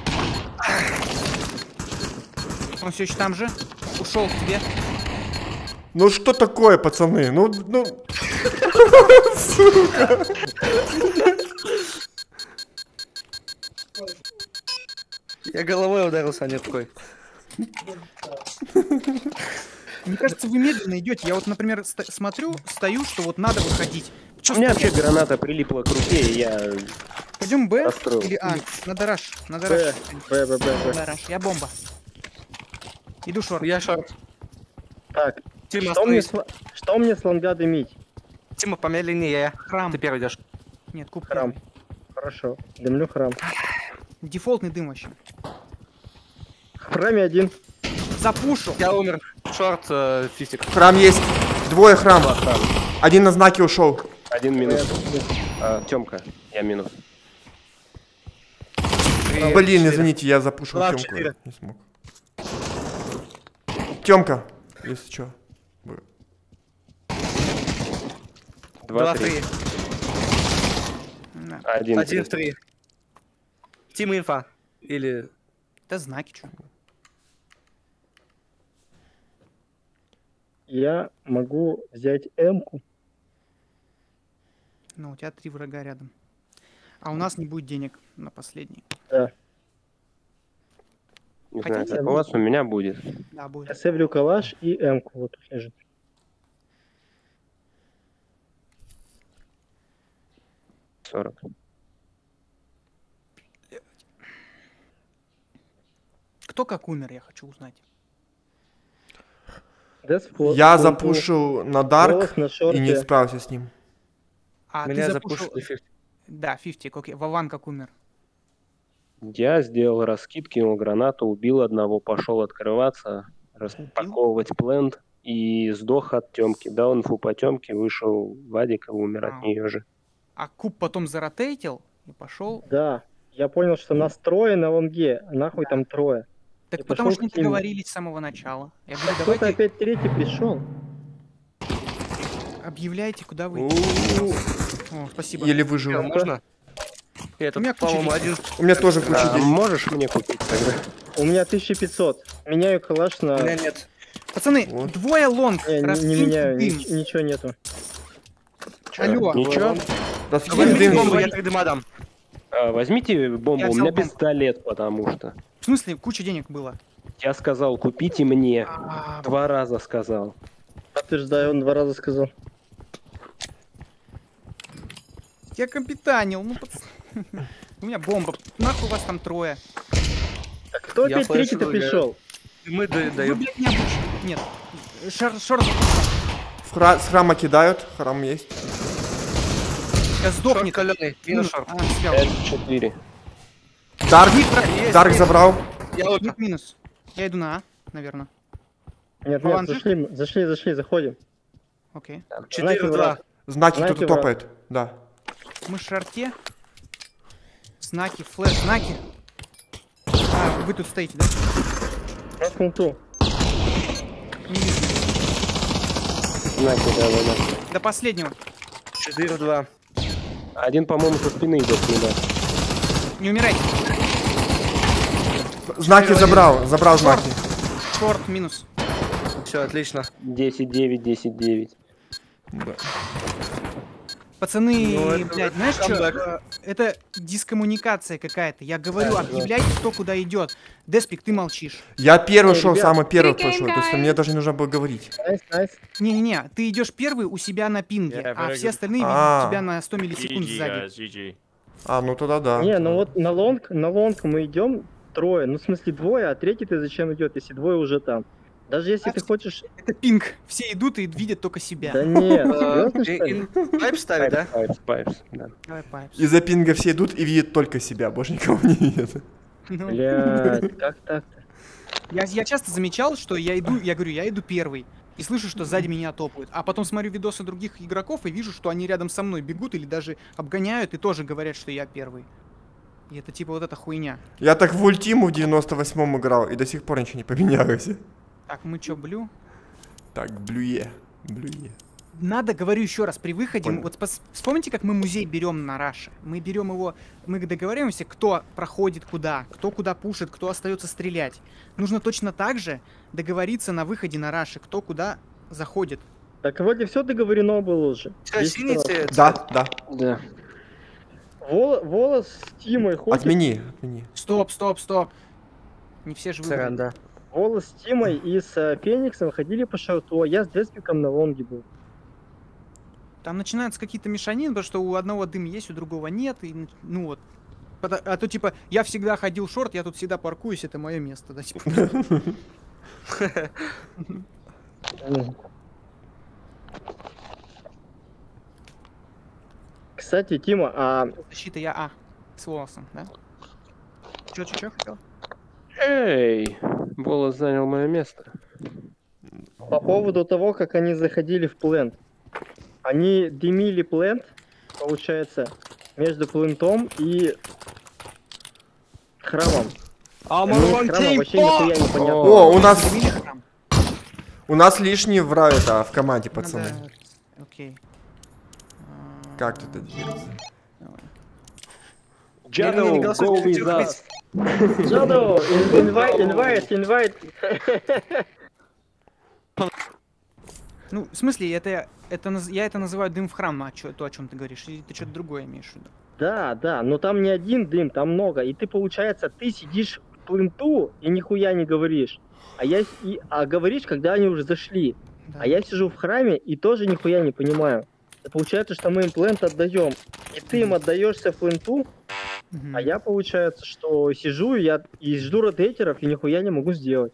D: Он все еще там же. Ушел к тебе.
E: Ну что такое, пацаны? Ну, ну...
B: Я головой ударился, а не рукой.
D: Мне кажется, вы медленно идете. Я вот, например, ст- смотрю, стою, что вот надо выходить.
C: У меня вообще граната прилипла к руке, и я...
D: Пойдем Б
C: Расстроил.
D: или А? Надо раш. Надо
A: Б,
D: раш.
A: Б, Б, Б, Б.
D: Надо раш. Я бомба. Иду шорт.
B: Я шорт.
A: Так,
B: Тима,
A: что мне,
B: остановись.
A: с- что мне с лонга дымить?
B: Тима, помедленнее.
D: Храм.
B: Ты первый идешь.
D: Нет, куб
A: Храм.
D: первый.
A: Хорошо, дымлю храм.
D: Дефолтный дым вообще.
A: В храме один.
D: Запушу.
B: Я умер. Шорт, э, фистик.
E: Храм есть. Двое храм. Один на знаке ушел.
C: Один минус. А, Тёмка, я минус.
B: Три,
E: Блин,
B: четыре.
E: извините, я запушил
B: Два,
E: Тёмку.
B: четыре.
E: Не смог. Тёмка, если что.
C: Два,
B: Два,
C: три.
B: три.
D: Да.
C: Один,
B: Один,
C: три.
B: три. Тима инфа. Или...
D: Это знаки, что?
A: Я могу взять М-ку.
D: Ну, у тебя три врага рядом. А у нас не будет денег на последний.
A: Да.
C: Не знаю,
D: Хотите?
C: как у вас, у меня будет.
D: Да,
A: Я
D: будет.
A: сейвлю калаш и М-ку. Вот тут лежит.
C: сорок.
D: Кто как умер, я хочу узнать.
A: Дэс фло-
E: Я
A: флоту,
E: запушил на
A: голос
E: Дарк
A: на
E: и
A: шорте.
E: не справился с ним.
D: А
B: Меня
D: ты запушил...
B: запушили фифти.
D: Да, пятьдесят, окей. Вован как умер.
C: Я сделал раскид, кинул гранату, убил одного, пошел открываться, распаковывать плент и сдох от Тёмки. Дал инфу по Тёмке, вышел Вадик и умер
D: А.
C: от нее же.
D: А куб потом заротейтил и пошел.
A: Да. Я понял, что нас трое на лонге. А нахуй там трое.
D: Так
A: И
D: потому
A: пошел
D: что не
A: к Тиме.
D: договорились с самого начала. Я говорю,
A: Кто-то
D: давайте
A: опять третий пришел.
D: объявляйте, куда вы.
E: У-у-у.
D: О, спасибо.
E: Еле
B: Всё,
E: выжил.
B: можно? И
D: У
B: этот,
D: меня куча
B: по-моему,
D: денег.
B: один...
E: У меня тоже куча
C: А,
E: денег.
C: можешь мне купить тогда?
A: У меня тысяча пятьсот. Меняю калаш на...
B: У меня нет.
D: Пацаны,
E: Вот.
D: двое лонг.
A: Не, не- не
D: раскиньте
A: меняю,
D: дым.
A: нич- ничего нету.
D: Алло.
C: Ничего?
E: Раскинь
B: Возьми
E: дым.
B: бомбу, я три дыма дам.
C: А, возьмите бомбу,
D: Я
C: у
D: взял
C: меня
D: бомбу.
C: пистолет, потому что.
D: В смысле, куча денег было.
C: Я сказал, купите мне.
D: А,
C: Два раза сказал.
A: Подтверждаю, он два раза сказал.
D: Я капитанил, ну пац- У меня бомба. Нахуй вас там трое.
A: Так кто
B: Я
A: опять
B: флеш
A: третий-то
B: выиграю.
A: пришел?
B: Мы да-
D: Вы,
B: даем.
D: блядь, не обучены. Нет. Шар, шар,
E: В хра- С храма кидают. Храм есть.
D: я
B: Шорт
D: сдохнет.
B: каленый. Минус шорт.
D: А, спел.
C: пять четыре.
E: Дарк.
B: Есть,
E: Дарк
B: есть.
E: забрал.
B: Я умер.
D: Нет, минус. Я иду на А, наверное.
A: Нет,
D: Вован,
A: нет, зашли, мы, зашли, зашли, заходим.
D: Окей.
B: четыре два.
E: Знаки
A: Знаки
E: кто-то
A: враг.
E: топает. Да.
D: Мы в шарте. Знаки, флеш, знаки. А, вы тут стоите, да?
A: На фунту.
D: Не вижу.
C: Знаки, да, да, да.
D: До последнего.
B: четыре два.
C: Один, по-моему, со спины идет сюда.
D: Не умирайте.
E: Знаки забрал. Забрал знаки.
D: Шорт, минус.
B: Все, отлично.
C: десять девять, десять девять.
D: Пацаны,
B: Ну, это
D: блядь, знаешь что?
B: камбэк.
D: Это дискоммуникация какая-то. Я говорю, объявляйте, кто куда идет. Деспик, ты молчишь.
E: Я первый
A: Эй,
E: шел,
A: ребят,
E: самый первый пошел. То есть мне даже не нужно было говорить.
A: Найс, найс.
D: Не-не-не, ты идешь первый у себя на пинге,
F: Yeah,
D: а
F: very
D: все
F: good.
D: остальные видят
E: А.
D: тебя на сто миллисекунд
F: G G,
D: сзади.
F: guys, G G.
E: А, ну тогда да.
A: Не, ну вот на лонг, на лонг мы идем трое. Ну, в смысле, двое, а третий-то зачем идет, если двое уже там? Даже если ты хочешь...
D: Это пинг. Все идут и видят только себя.
A: Да нет, серьезно, что ли?
B: Пайп ставить, да?
C: Пайпс, пайпс, да.
D: Давай, Пайпс.
E: Из-за пинга все идут и видят только себя, больше никого не видят.
D: Ну,
A: Блядь, как так-то?
D: Я, я часто замечал, что я иду, я говорю, я иду первый. И слышу, что сзади меня топают. А потом смотрю видосы других игроков и вижу, что они рядом со мной бегут или даже обгоняют и тоже говорят, что я первый. И это типа вот эта хуйня.
E: Я так в ультиму в девяносто восьмом играл, и до сих пор ничего не поменялось.
D: Так, мы чё, блю?
E: Так, блюе. Блюе.
D: Надо, говорю еще раз, при выходе,
E: Понял.
D: вот пос- вспомните, как мы музей берем на Раше. Мы берем его, мы договариваемся, кто проходит куда, кто куда пушит, кто остается стрелять. Нужно точно так же договориться на выходе на Раше, кто куда заходит.
A: Так вроде все договорено было уже.
B: Всё,
A: Десять
B: синий
A: раз.
B: цвет.
E: Да, да.
C: Да.
A: Вол- Волос с Тимой ходит.
E: Отмени, отмени.
D: Стоп, стоп, стоп. Не все же выбрали.
B: Сорян, да.
A: Волос с Тимой и с э, Фениксом ходили по шарту, а я с Деспиком на лонге был.
D: Там начинаются какие-то мешанины, потому что у одного дым есть, у другого нет. И, ну вот. Пота- А то типа, я всегда ходил шорт, я тут всегда паркуюсь, это мое место. Да, типа.
A: Кстати, Тима, а
D: Защита я А. С волосом, да? Чё, чё, чё хотел?
C: Эй, Волос занял мое место.
A: по поводу того, как они заходили в плент. Они дымили плент, получается, между плентом и храмом.
B: А
A: Мне из храма вообще нихуя не понятно.
E: О, у нас,
D: Забили храм?
E: у нас лишний враг это в команде, пацаны.
D: Надо- Окей. А,
E: Как тут это делается?
D: давай.
C: Джаду,
B: не голосуй,
C: go with
B: тихо,
C: us.
A: Джаду, инвайт, инвайт, инвайт.
D: Ну, в смысле, это, это наз- я это называю дым в храм, а чё, то, о чем ты говоришь, или ты что-то другое имеешь в виду?
A: Да, да, но там не один дым, там много. И ты, получается, ты сидишь в пленту и нихуя не говоришь. А я с- и, а говоришь, когда они уже зашли.
D: Да.
A: А я сижу в храме и тоже нихуя не понимаю. И получается, что мы им плент отдаем. И ты им отдаешься в пленту,
D: Мгм.
A: а я, получается, что сижу и, я, и жду ротейтеров и нихуя не могу сделать.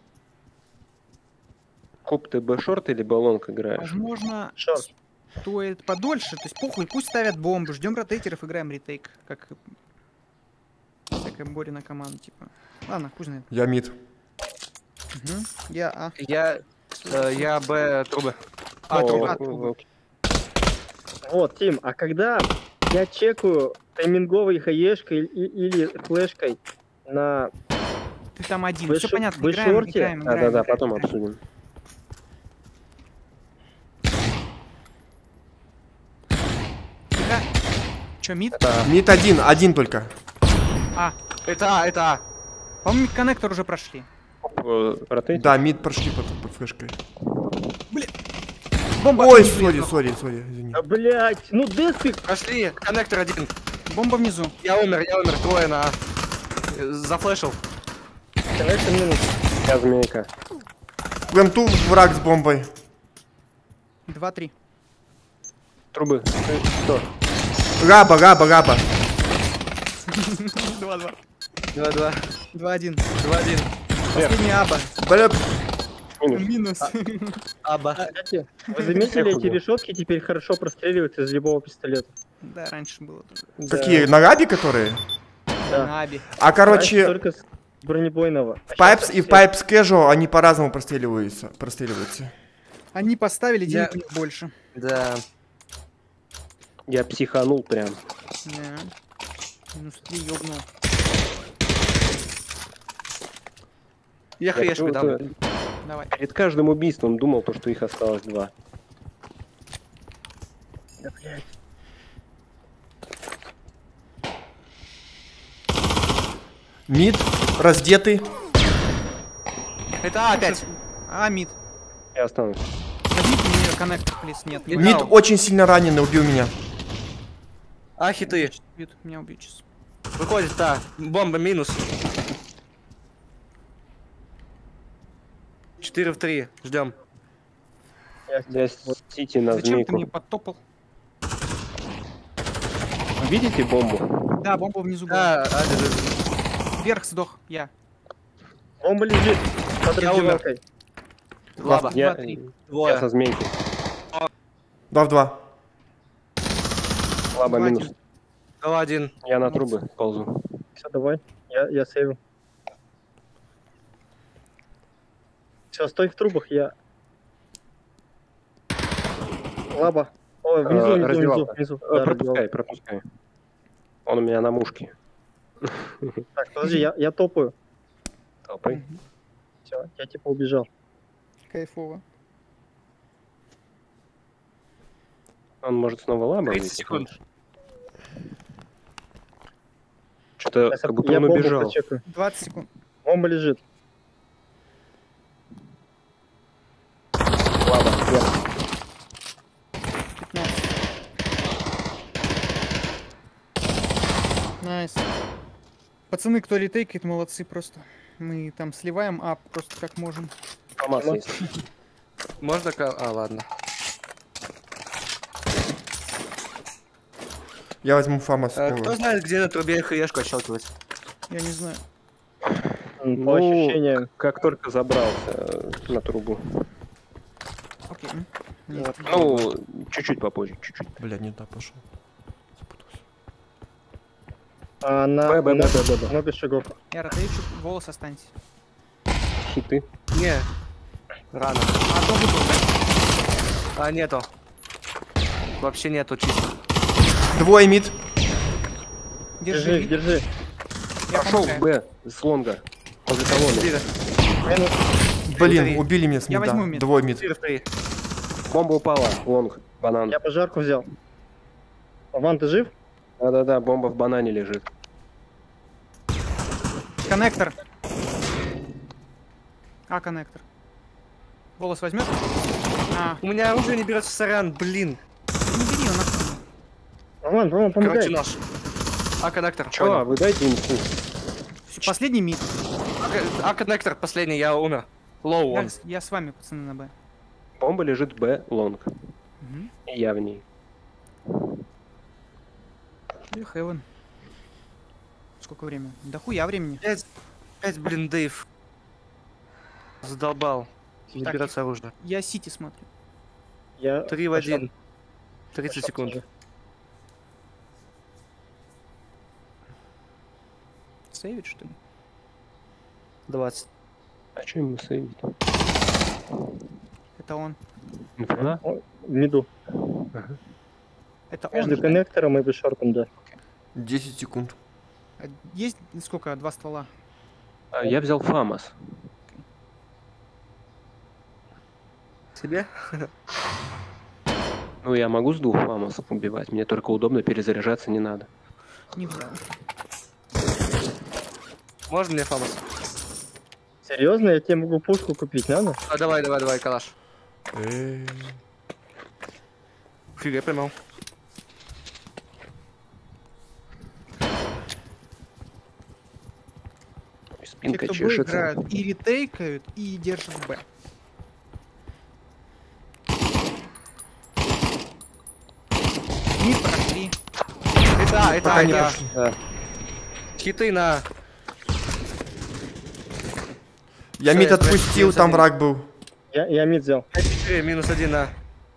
C: Хоп, ты Б-шорт или баллонг играешь?
D: Возможно,
A: Шорт.
D: стоит подольше, то есть похуй, пусть ставят бомбы, ждем ротейтеров, играем ретейк, как всякая Борина команда, типа. Ладно, хуй знает.
E: Я мид.
D: Мгм. Я А.
B: Я, э, я Б трубы. А,
C: О,
B: труба.
D: А, трубы.
C: окей.
A: Вот, Тим, а когда я чекаю тайминговой хаешкой и- или флешкой на...
D: Ты там один,
A: Вы
D: все
A: шо-
D: понятно,
A: вы
D: играем,
A: шорте?
D: играем, играем.
C: Да-да-да,
D: играем,
C: потом
D: играем.
C: обсудим.
D: Игра- Чё, мид?
E: Мид один, один только.
D: А,
B: Это А, это А.
D: по-моему, коннектор уже прошли.
C: Э, Ротейт?
E: Да, мид прошли под, под флешкой.
D: Бомба
E: Ой,
D: внизу,
E: сори,
D: я
E: сори, сори, извини.
A: А, блядь, ну Деспик,
B: Пошли, коннектор один.
D: знаю. Бомба внизу.
B: Я умер, я умер, трое на А. Э, Зафлешил.
A: коннектор минус.
C: Я змейка.
E: Пленту враг с бомбой.
D: Два-три.
C: Трубы. Э, Что?
E: Раба, раба, раба.
D: Два-два.
B: Два-два.
D: Два-один.
B: Два-один.
D: Последний аба.
E: Бля,
C: Минус.
D: Минус.
B: Аба.
A: Кстати, вы заметили, эти решетки теперь хорошо простреливаются из любого пистолета?
D: Да, раньше было тоже.
E: какие? На рабе которые?
A: Да.
D: На аби.
E: А
A: Раньше
E: короче,
A: только с бронебойного. А
E: Pipes
A: щас
E: и
A: все-
E: Pipes Casual, они по-разному простреливаются. простреливаются.
D: Они поставили
B: Я-
D: денег у них больше.
B: Да.
C: Я психанул прям.
D: Да. Минус три ёбнул.
B: Я
C: Я
B: хаешку
C: почему-то
B: дам.
D: Давай.
C: Перед каждым убийством думал, то, что их осталось два.
A: Да, блядь.
E: Мид, раздетый.
B: Это А опять.
D: А, мид.
C: Я останусь.
D: Возьмите мне коннектор, плиз. Нет, не
E: Мид
B: Дал.
E: очень сильно раненый, убил меня.
B: А, хиты.
D: убьют. Меня убьют сейчас.
B: Выходит, да. Бомба минус. четыре в три. Ждем.
C: Я сити на
D: Зачем ты мне
C: змейку.
D: подтопал?
C: Видите бомбу?
D: Да, бомба внизу была.
B: А, а, да, да.
D: Вверх сдох. Я.
A: Бомба лежит под
B: Я умер.
A: раздевалкой.
B: Лаба.
C: Я,
D: Два, три.
C: я
B: Двое.
C: со змейки.
E: Два в два.
C: Лаба
D: Два,
C: минус.
D: один.
B: Два один.
C: Я на трубы ползу.
A: Все, давай. Я, я сейвю. Все, стой в трубах, я... Лаба. Ой, внизу,
C: Э,
A: внизу, внизу,
C: раздевалка.
A: внизу.
C: Э,
A: Да,
C: пропускай, пропускай. Он у меня на мушке.
A: раздевалка. Так, подожди, я, я топаю.
C: Толпой.
A: Все, я типа убежал.
D: Кайфово.
C: Он может снова лаба.
B: тридцать секунд.
C: Что-то
A: Сейчас
C: как
A: я-
C: будто
A: я
C: он
A: бомбу
C: убежал.
A: прочекаю.
D: двадцать секунд.
A: Бомба лежит.
C: Лаба, вверх.
D: пятнадцать. Найс. Пацаны, кто ретейкает, молодцы просто. Мы там сливаем ап просто как можем.
C: Фамас
A: Ага.
C: есть.
B: Можно... ка- А, ладно.
E: Я возьму фамас.
B: Э, Кто знает, где на трубе хаешку отщелкивать?
D: Я не знаю.
A: М, По
C: Ну,
A: ощущениям.
C: Как только забрался э, на трубу.
D: Окей. М. Нет.
C: Ну, чуть-чуть попозже, чуть-чуть.
E: Бля, не туда пошел. Запутался.
A: А на
C: Б, Б, Б,
A: много,
C: Б, Б, Б.
A: много шагов.
D: Я ротейчу, волос останься.
C: Хиты.
B: Не. Рано.
D: А то выпал.
B: А, нету. Вообще нету, чисто.
E: Двое мид.
D: Держи.
A: Держи,
D: вид.
A: держи.
D: Я
C: Пошел
D: помогаю.
C: в Б с лонга. Возле колонны.
B: Четыре.
A: Минус.
E: Блин,
B: Три.
E: убили меня с
D: Я
E: мида.
D: возьму мид.
E: Двое мид.
B: Четыре в три.
C: Бомба упала. Лонг. Банан.
A: Я пожарку взял. Ван, ты жив?
C: Да-да-да, бомба в банане лежит.
D: Коннектор. А, коннектор. Волос возьмешь? А,
B: У меня оружие не берется, сорян, блин.
D: не бери, он нахуй.
A: Ван, Ван,
B: Короче,
A: помогай.
B: наш. А, коннектор.
C: Чё,
B: понял.
C: вы дайте инфу.
D: Всё, последний мид.
B: А, ко- а, коннектор, последний, я умер. Лоу
D: Я,
B: он.
D: с- я с вами, пацаны, на Б.
C: Бомба лежит в Б, лонг.
D: Угу.
C: И я в ней.
D: И Heaven. Сколько времени? Да хуя времени.
B: Пять, пять, блин, Дэйв. Задолбал. Не
D: Так,
B: берется оружие.
D: Я Сити смотрю.
A: Я
B: Три в
A: пошел.
B: один. тридцать
A: Пошел
B: секунд.
A: тоже.
D: Сейвит, что ли?
B: двадцать.
C: А что ему сейвить?
D: Это он.
C: Инфа?
A: О, в миду.
D: Это он.
A: Между
D: же.
A: коннектором и бешортом, да.
E: десять секунд.
D: А есть сколько? Два ствола.
C: А, я взял Фамас.
B: Тебе?
C: Ну, я могу с двух Фамасов убивать. Мне только удобно, перезаряжаться не надо.
D: Не взял.
B: Можно мне фамос?
A: Серьезно? Я тебе могу пушку купить, надо?
B: А, давай, давай, давай, калаш.
E: Эй.
B: Фига, я поймал.
D: Те,
C: Спинка
D: кто Б
C: чешется.
D: играют и ретейкают, и держат Б. Мид прошли.
B: Это, это,
E: Пока не
B: это.
E: пошли.
C: Да.
B: Хиты на...
E: Я
B: Всё,
E: мид
B: я
E: отпустил,
B: минус
E: там
B: один.
E: враг был.
A: Я, я мид взял.
B: пять четыре, минус один на...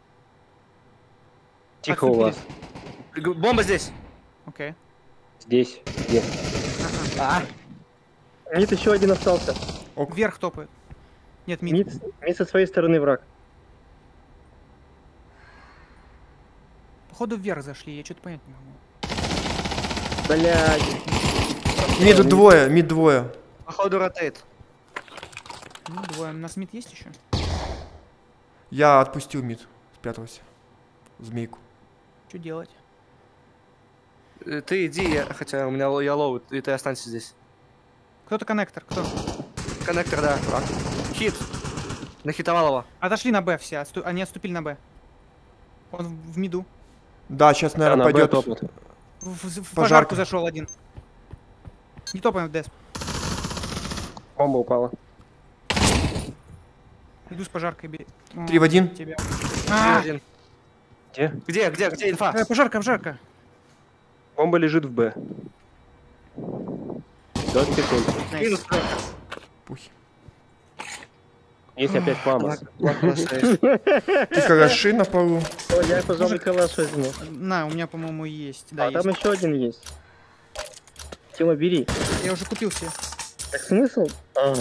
C: Тихо у вас.
B: Г- Бомба здесь.
D: Окей.
C: Здесь. Где?
B: А,
A: Мид еще один остался.
D: Вверх топает. Нет, мид.
A: Мид, мид со своей стороны враг.
D: Походу вверх зашли, я что-то понять не могу.
A: Блядь.
E: Миду двое, мид двое.
B: походу ротейт.
D: Ну, двое. У нас мид есть еще?
E: Я отпустил мид. Спрятался. Змейку.
D: Что делать?
B: Э, Ты иди, я... хотя у меня ло- я лоу, и ты останься здесь.
D: Кто-то коннектор, кто?
B: Коннектор, да. Хит. Нахитовал его.
D: Отошли на Б все, отсту- они отступили на Б. Он в, в миду.
E: Да, сейчас,
C: Да,
E: наверное,
C: на Б
E: пойдет.
C: топот.
D: В, в- в
E: Пожарка.
D: пожарку зашел один. Не топаем в Десп.
C: Бомба упала.
D: Иду с пожаркой. бе- О,
E: Три в один.
D: Тебя.
B: Три
D: А,
B: один.
C: Где?
B: Где, где, где инфа?
D: э, пожарка, пожарка.
C: Бомба лежит в Б. двадцать секунд.
D: Найс.
B: Минус.
E: Пухи.
C: Есть опять фамас.
E: Ты калаши на полу.
A: О, я, пожалуй, калаш возьму.
D: На, у меня, по-моему, есть. Да,
A: А
D: есть.
A: там еще один есть. Тима, бери.
D: Я уже купил себе.
A: Так смысл? А.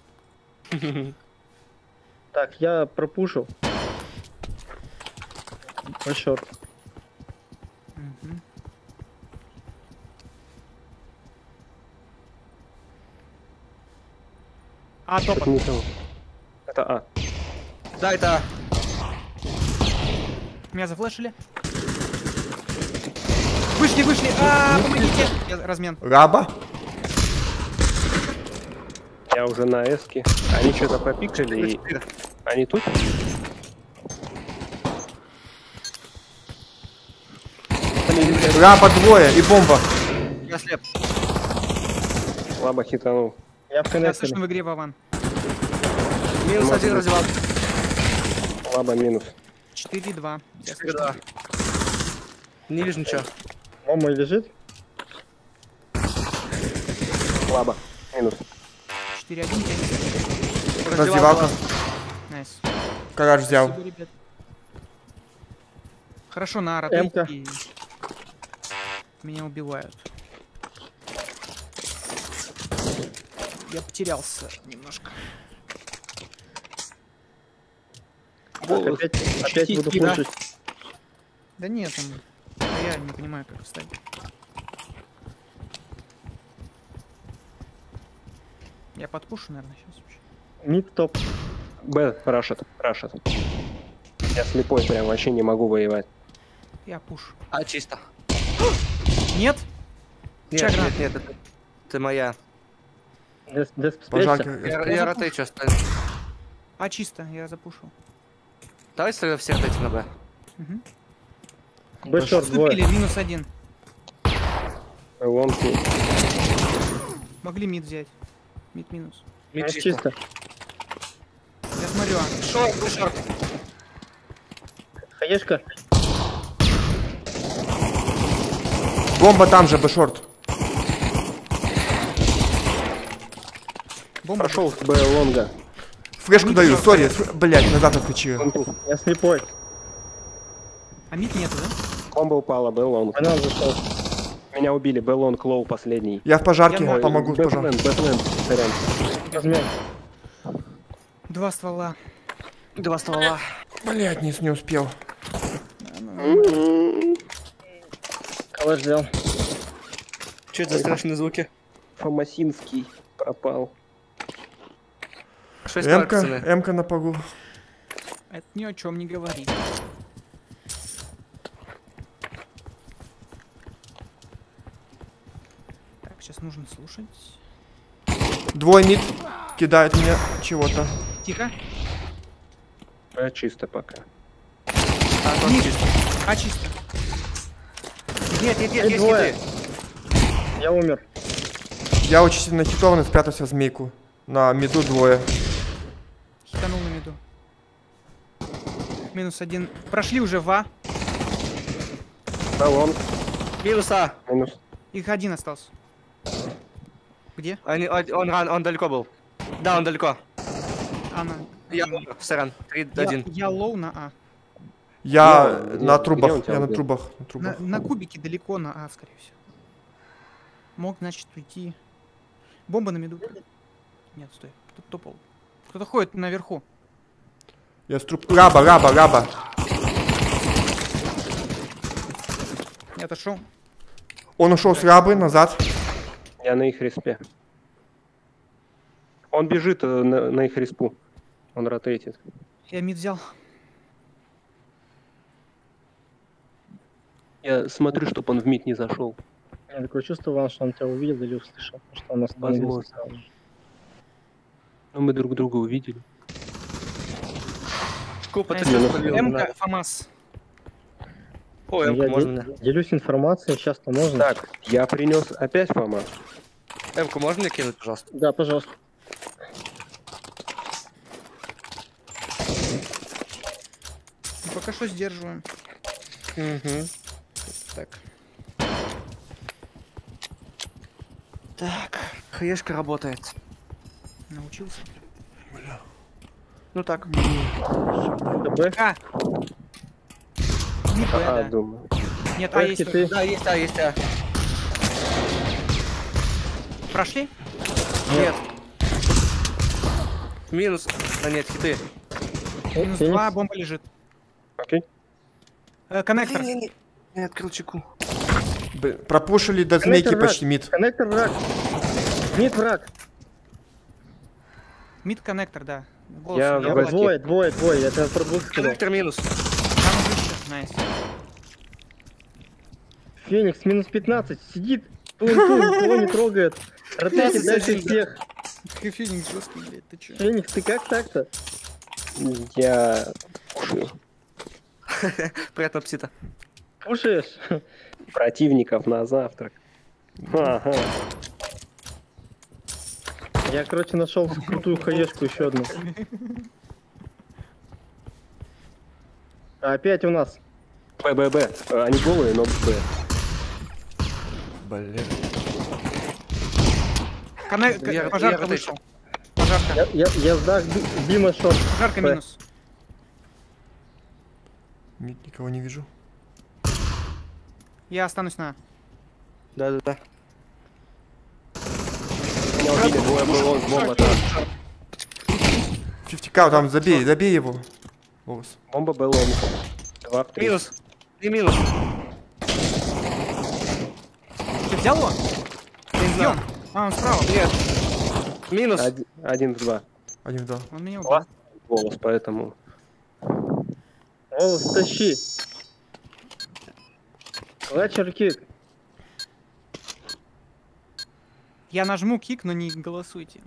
A: Так, я пропушу. По шорт.
D: Мгм. А,
C: Это
D: топот.
C: не то. Это А.
B: Да, это...
D: Меня зафлешили. Вышли, вышли. А, помогите. Я размен.
E: Раба.
C: Я уже на эске. Они что-то попикали и... Они тут?
E: Раба двое и бомба.
B: Я слеп.
C: Слабо хитанул.
A: Я в
D: Я
A: коннекторе.
D: слышно в игре, Вован.
B: Минус
C: Может
B: один
C: быть.
B: раздевал.
C: Слабо минус.
D: четыре два. Я
B: четыре
D: слышно.
B: два. Не вижу ничего.
A: Он мой лежит.
C: Слабо. Минус.
D: четыре один.
E: Раздевалка.
D: Найс.
E: Калаш взял.
D: Спасибо, ребят. Хорошо, на
A: М-ка.
D: ротейке. Меня убивают. Я потерялся немножко.
A: Так, опять, опять буду
C: Чистить, да?
A: пушить.
D: Да нет, там... Я не понимаю, как встать. Я подпушу, наверное, сейчас вообще.
A: Мид топ.
C: Б, рашит, рашит. Я слепой, прям вообще не могу воевать.
D: Я пушу.
B: А, чисто.
D: Нет?
B: Нет,
D: Чагра.
B: нет, нет, это, это моя.
A: Дес, дес, спрячься.
E: Пожарки.
B: Я,
D: Я
B: я
D: запушу.
B: ротейчу оставлю.
D: А, чисто, я запушил.
B: Давайте тогда всех дайте на Б.
D: Угу.
A: Б шорт
D: Вступили,
A: двое.
D: минус один.
C: Лонг мид.
D: Могли мид взять. Мид минус.
B: Мид
A: А,
B: чисто.
A: чисто.
D: Я смотрю, а.
B: Шорт, ну шорт.
A: Хаешка.
E: Бомба там же, Б-шорт.
D: Бомба.
C: Прошел с Б лонга.
E: Флешку даю, сори. Блять, назад отскочил.
C: Он тут.
A: Я слепой.
D: А мид нету, да?
C: Бомба упала, Б лонг.
A: Банан зашел.
C: Меня убили, Б лонг, лоу последний.
E: Я в пожарке,
D: Я
E: помогу в
C: Б
E: пожарке.
C: плент, Б плент, сорян.
A: Размен.
D: Два ствола.
B: Два ствола.
E: Блять, не, не успел.
A: Калаш взял.
B: Что это за страшные звуки?
C: Фомасинский пропал.
B: Шесть пар,
E: М-ка,
B: пацаны.
E: М-ка на полу.
D: Это ни о чем не говорит. Так, сейчас нужно слушать.
E: Двое мид кидают мне чего-то.
D: Тихо.
C: Б чисто пока.
B: А, тоже
D: Мид.
B: чисто.
D: А, чисто.
B: Нет, нет, нет,
A: Эй,
B: есть
A: двое.
B: хиты.
A: Я умер.
E: Я очень сильно хитованный, спрятался в змейку. На миду двое.
D: Хитанул на миду. Минус один. Прошли уже в А.
C: Б лонг,
B: Минус А.
C: минус.
D: Их один остался. Где?
B: Они- он, он, ран- он далеко был. Да, он далеко.
D: Она.
B: Я умер. Сорян. три один.
D: Я, я лоу на А.
E: Я
C: Где он?
E: на
C: Где-
E: трубах,
C: где он тебя
E: я на
C: убил?
E: трубах, на
D: На,
E: трубах.
D: на кубике далеко на А, скорее всего. Мог, значит, уйти. Бомба на миду. Нет, стой. Тут топал. Кто-то ходит наверху.
E: Я с труб... Раба, раба, раба.
D: Я отошел.
E: Он ушел с рабы назад.
C: Я на их респе. Он бежит э, на, на их респу. Он ротейтит.
D: Я мид взял.
C: Я смотрю, чтобы он в мид не зашел.
A: Я такое чувство, Ван, что он тебя увидел или услышал. Потому что он остановился
C: Возможно.
A: сразу же.
C: Но мы друг друга увидели.
B: Скупо ты
D: Найс.
B: что спалил?
D: М-ка, ФАМАС.
B: О,
A: Я
B: М-ку
A: де-
B: можно мне?
A: делюсь информацией, сейчас-то можно.
C: Так, я принес опять фомас.
B: М-ку можно мне кинуть, пожалуйста?
A: Да, пожалуйста.
D: Ну, пока что сдерживаем.
B: Угу.
D: Так.
B: Так, хаешка работает.
D: Научился.
B: Ну так.
A: ТБ.
D: А! Не Б,
C: А,
D: да.
C: думаю.
D: Нет, А есть.
A: Хиты.
B: Да, есть, а, есть, а.
D: Прошли?
B: Нет. Минус. А нет, хиты.
D: Минус
A: Феникс.
D: два, бомба лежит.
C: Окей.
D: Э, коннектор.
B: Не, не, не. Не открыл чеку.
E: Б- Пропушили до змейки
A: Коннектор
E: почти мид.
A: Коннектор враг. Мид враг.
D: Мид коннектор, да. Голос
C: Я
D: у меня
C: в
A: Двое,
C: Бэске.
A: двое, двое, двое. Я тебе про двух сказал.
B: Коннектор минус.
D: Там выше, найс.
A: Феникс минус пятнадцать. Сидит. Тун-тун, никого не трогает. Ротейте дальше всех.
D: Феникс жесткий, блядь, ты чё?
A: Феникс, ты как так-то?
C: Я пушил
B: Приятного аппетита.
A: Кушаешь?
C: противников на завтрак. Ага.
A: Я, короче, нашел крутую хаешку еще одну. А опять у нас.
C: Б, Б, Б. Э, Они голые, но Б.
E: Блин.
D: Коннек-
B: Я- я
D: Пожарка
B: ротейшн.
D: вышел. Пожарка.
A: Я, я, я сдах Би- Бима шот.
D: Пожарка
A: Б.
D: минус.
E: Мид никого не вижу.
D: Я останусь на.
B: Да, да, да.
C: Меня убили, двое было, бомба там.
E: пятьдесят ка, там забей, забей его. Волос.
C: Бомба была. Два в три.
B: Минус. И минус.
D: Ты взял его?
B: Не знаю.
D: Бьем. А, он справа.
B: Нет. Минус.
C: Один, один в два.
E: Один, да.
D: Он меня убил.
C: Два. Волос, поэтому.
A: Волос, тащи. Лачер кик.
D: Я нажму кик, но не голосуйте.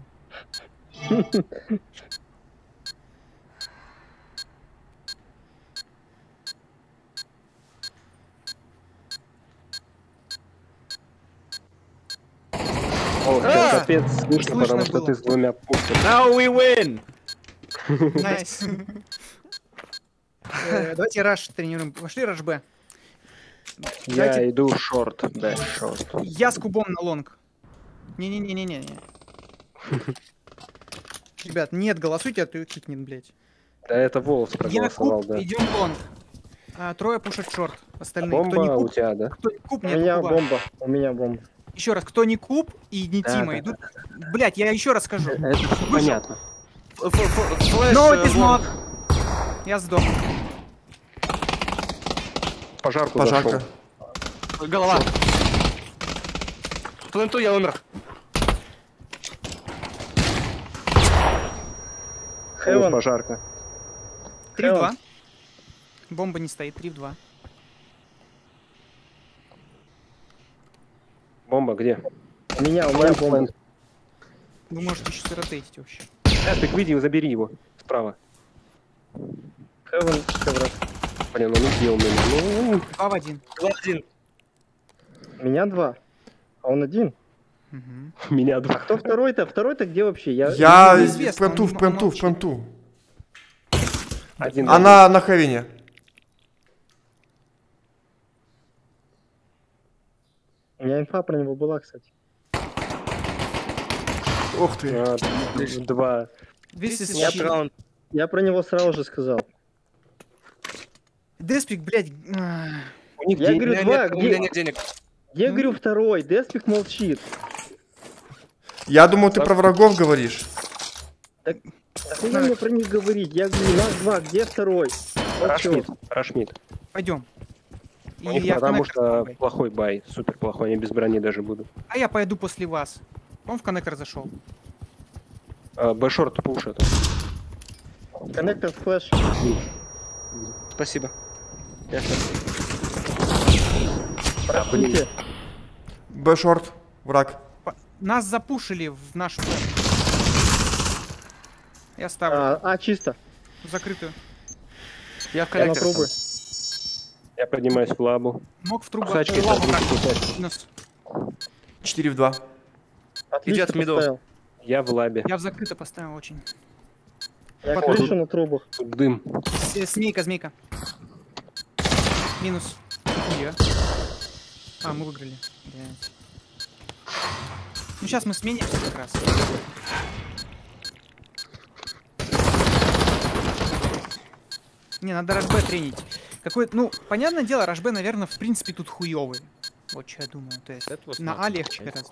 C: О, сейчас капец слышно,
D: Слышно
C: потому что
D: было.
C: ты с двумя пушками.
B: Now we win.
D: Найс. Э, Давайте раш тренируем. Пошли раш Б.
C: Я
D: Давайте-
C: иду в шорт. Да, шорт.
D: Я с кубом на лонг. Не-не-не-не-не. Ребят, нет, голосуйте, а ты кикнет, блядь.
C: Да это волос
D: Я
C: проголосовал,
D: куб,
C: да.
D: идем лонг. А, трое пушат шорт. Остальные. Кто
C: Бомба
D: не
C: у
D: куб,
C: тебя, да?
D: кто не куб,
A: У
D: нет
A: меня
D: куба.
A: бомба. У меня бомба.
D: Еще раз, кто не куб и не
C: Да,
D: Тима
C: да,
D: идут. Блять, я еще раз скажу.
C: Это все понятно.
B: Ф- ф- Флэш.
D: No,
B: э,
D: it is
B: лонг.
D: not. Я сдох.
C: Пожарку
E: Пожарка.
C: зашел.
B: Голова. В пленту я умер.
C: Минус
A: Heaven.
C: пожарка.
D: три в два. Бомба не стоит, три в два.
C: Бомба где?
A: У меня, у меня бомба.
D: Вы можете еще ротейтить вообще.
C: Эспик, видео, забери его. Справа.
A: Heaven, коврак.
C: Блин, он убил меня. Ну,
D: Два в один.
B: Два один.
A: Меня два. А он один.
D: Мгм.
C: меня два.
A: Кто второй-то? Второй-то где вообще? Я...
E: Я
D: неизвестно,
E: в пленту,
D: он-
E: в
D: он
E: пленту, в
D: молчит.
E: пленту.
C: Один.
E: Она на хевине.
A: У меня инфа про него была, кстати.
E: Ух ты.
C: А, два.
D: This is
B: Я
D: shit.
B: раунд.
A: Я про него сразу же сказал.
D: Деспик, блядь. а,
C: У них
A: Я
C: день-
A: говорю,
B: У меня
A: два,
B: нет- у
A: где-
B: меня нет денег.
A: Я говорю второй, Деспик молчит.
E: Я думал, ты про врагов говоришь.
A: Так хуя мне про них говорить? Я говорю, нас два, где второй? Молчу.
C: Рашмид. Рашмид.
D: Пойдем.
C: У них потому что плохой бай. Супер плохой. Они без брони даже будут.
D: А я пойду после вас. Он в коннектор зашел.
C: А, Б-шорт пушат.
A: Коннектор флеш.
B: Спасибо. Я сейчас.
A: Простите.
E: Б-шорт, враг.
D: Нас запушили в наш план. Я ставлю
A: А, а, чисто.
D: закрытую.
B: Я в
A: Я на
B: коллекторе.
A: трубы.
C: Я поднимаюсь в лабу.
D: Мог в трубу.
C: Кусачки,
D: э, лаву
C: там,
D: брать.
C: кусачки.
D: Минус.
E: четыре в два.
A: Отлично
B: Идет в миду.
A: поставил.
C: Я в лабе.
D: Я в закрыто поставил очень.
A: Я
D: Потом.
A: крышу на трубах.
C: Тут дым.
D: С- Змейка, змейка. Минус. Нихуя. А, мы выиграли. Блядь. Ну сейчас мы сменимся как раз. Не, надо Рашбе тренить. Какой, ну, понятное дело, Рашбе, наверное, в принципе тут хуёвый. Вот что я думаю. То есть
B: That was
D: на
B: not
D: А легче гораздо.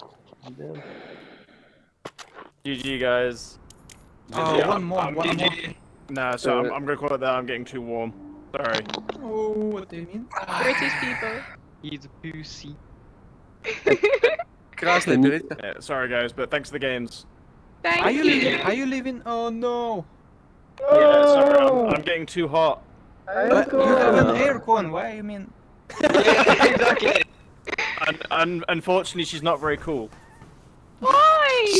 F: G G, guys.
D: Oh,
F: Yeah,
D: one more,
F: I'm-
D: one more.
F: Nah, so I'm, I'm gonna call it that. I'm getting too warm. Sorry.
D: Oh, what do you mean?
G: British people.
H: He's a pussy.
B: Красный, берите.
F: Yeah, sorry, guys, but thanks for the games.
G: Thank
D: Are you
G: you.
D: living? Are you living? Oh no!
F: Yeah, sorry, I'm, I'm getting too hot.
D: But you have an aircon. Why you mean?
H: Exactly.
F: And, and unfortunately, she's not very cool.
G: Why?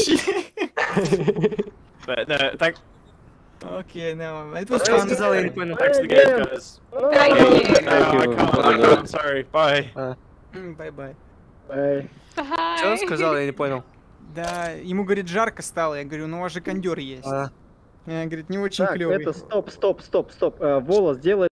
F: But no, thank,
D: Okay, no, it was
B: Что
D: fun.
B: сказал, я не понял.
F: thanks for the games, guys.
G: Thank you.
F: No, I
C: you.
F: can't. I can't. I'm sorry. Bye.
D: Bye bye.
A: Эй,
B: Что он
G: Bye.
B: сказал, я не понял.
D: Да, ему, говорит, жарко стало. Я говорю, ну у вас же кондер есть.
B: А.
D: Я, говорит, не очень
A: Так,
D: клевый.
A: это стоп, стоп, стоп, стоп. Э, Волос, делай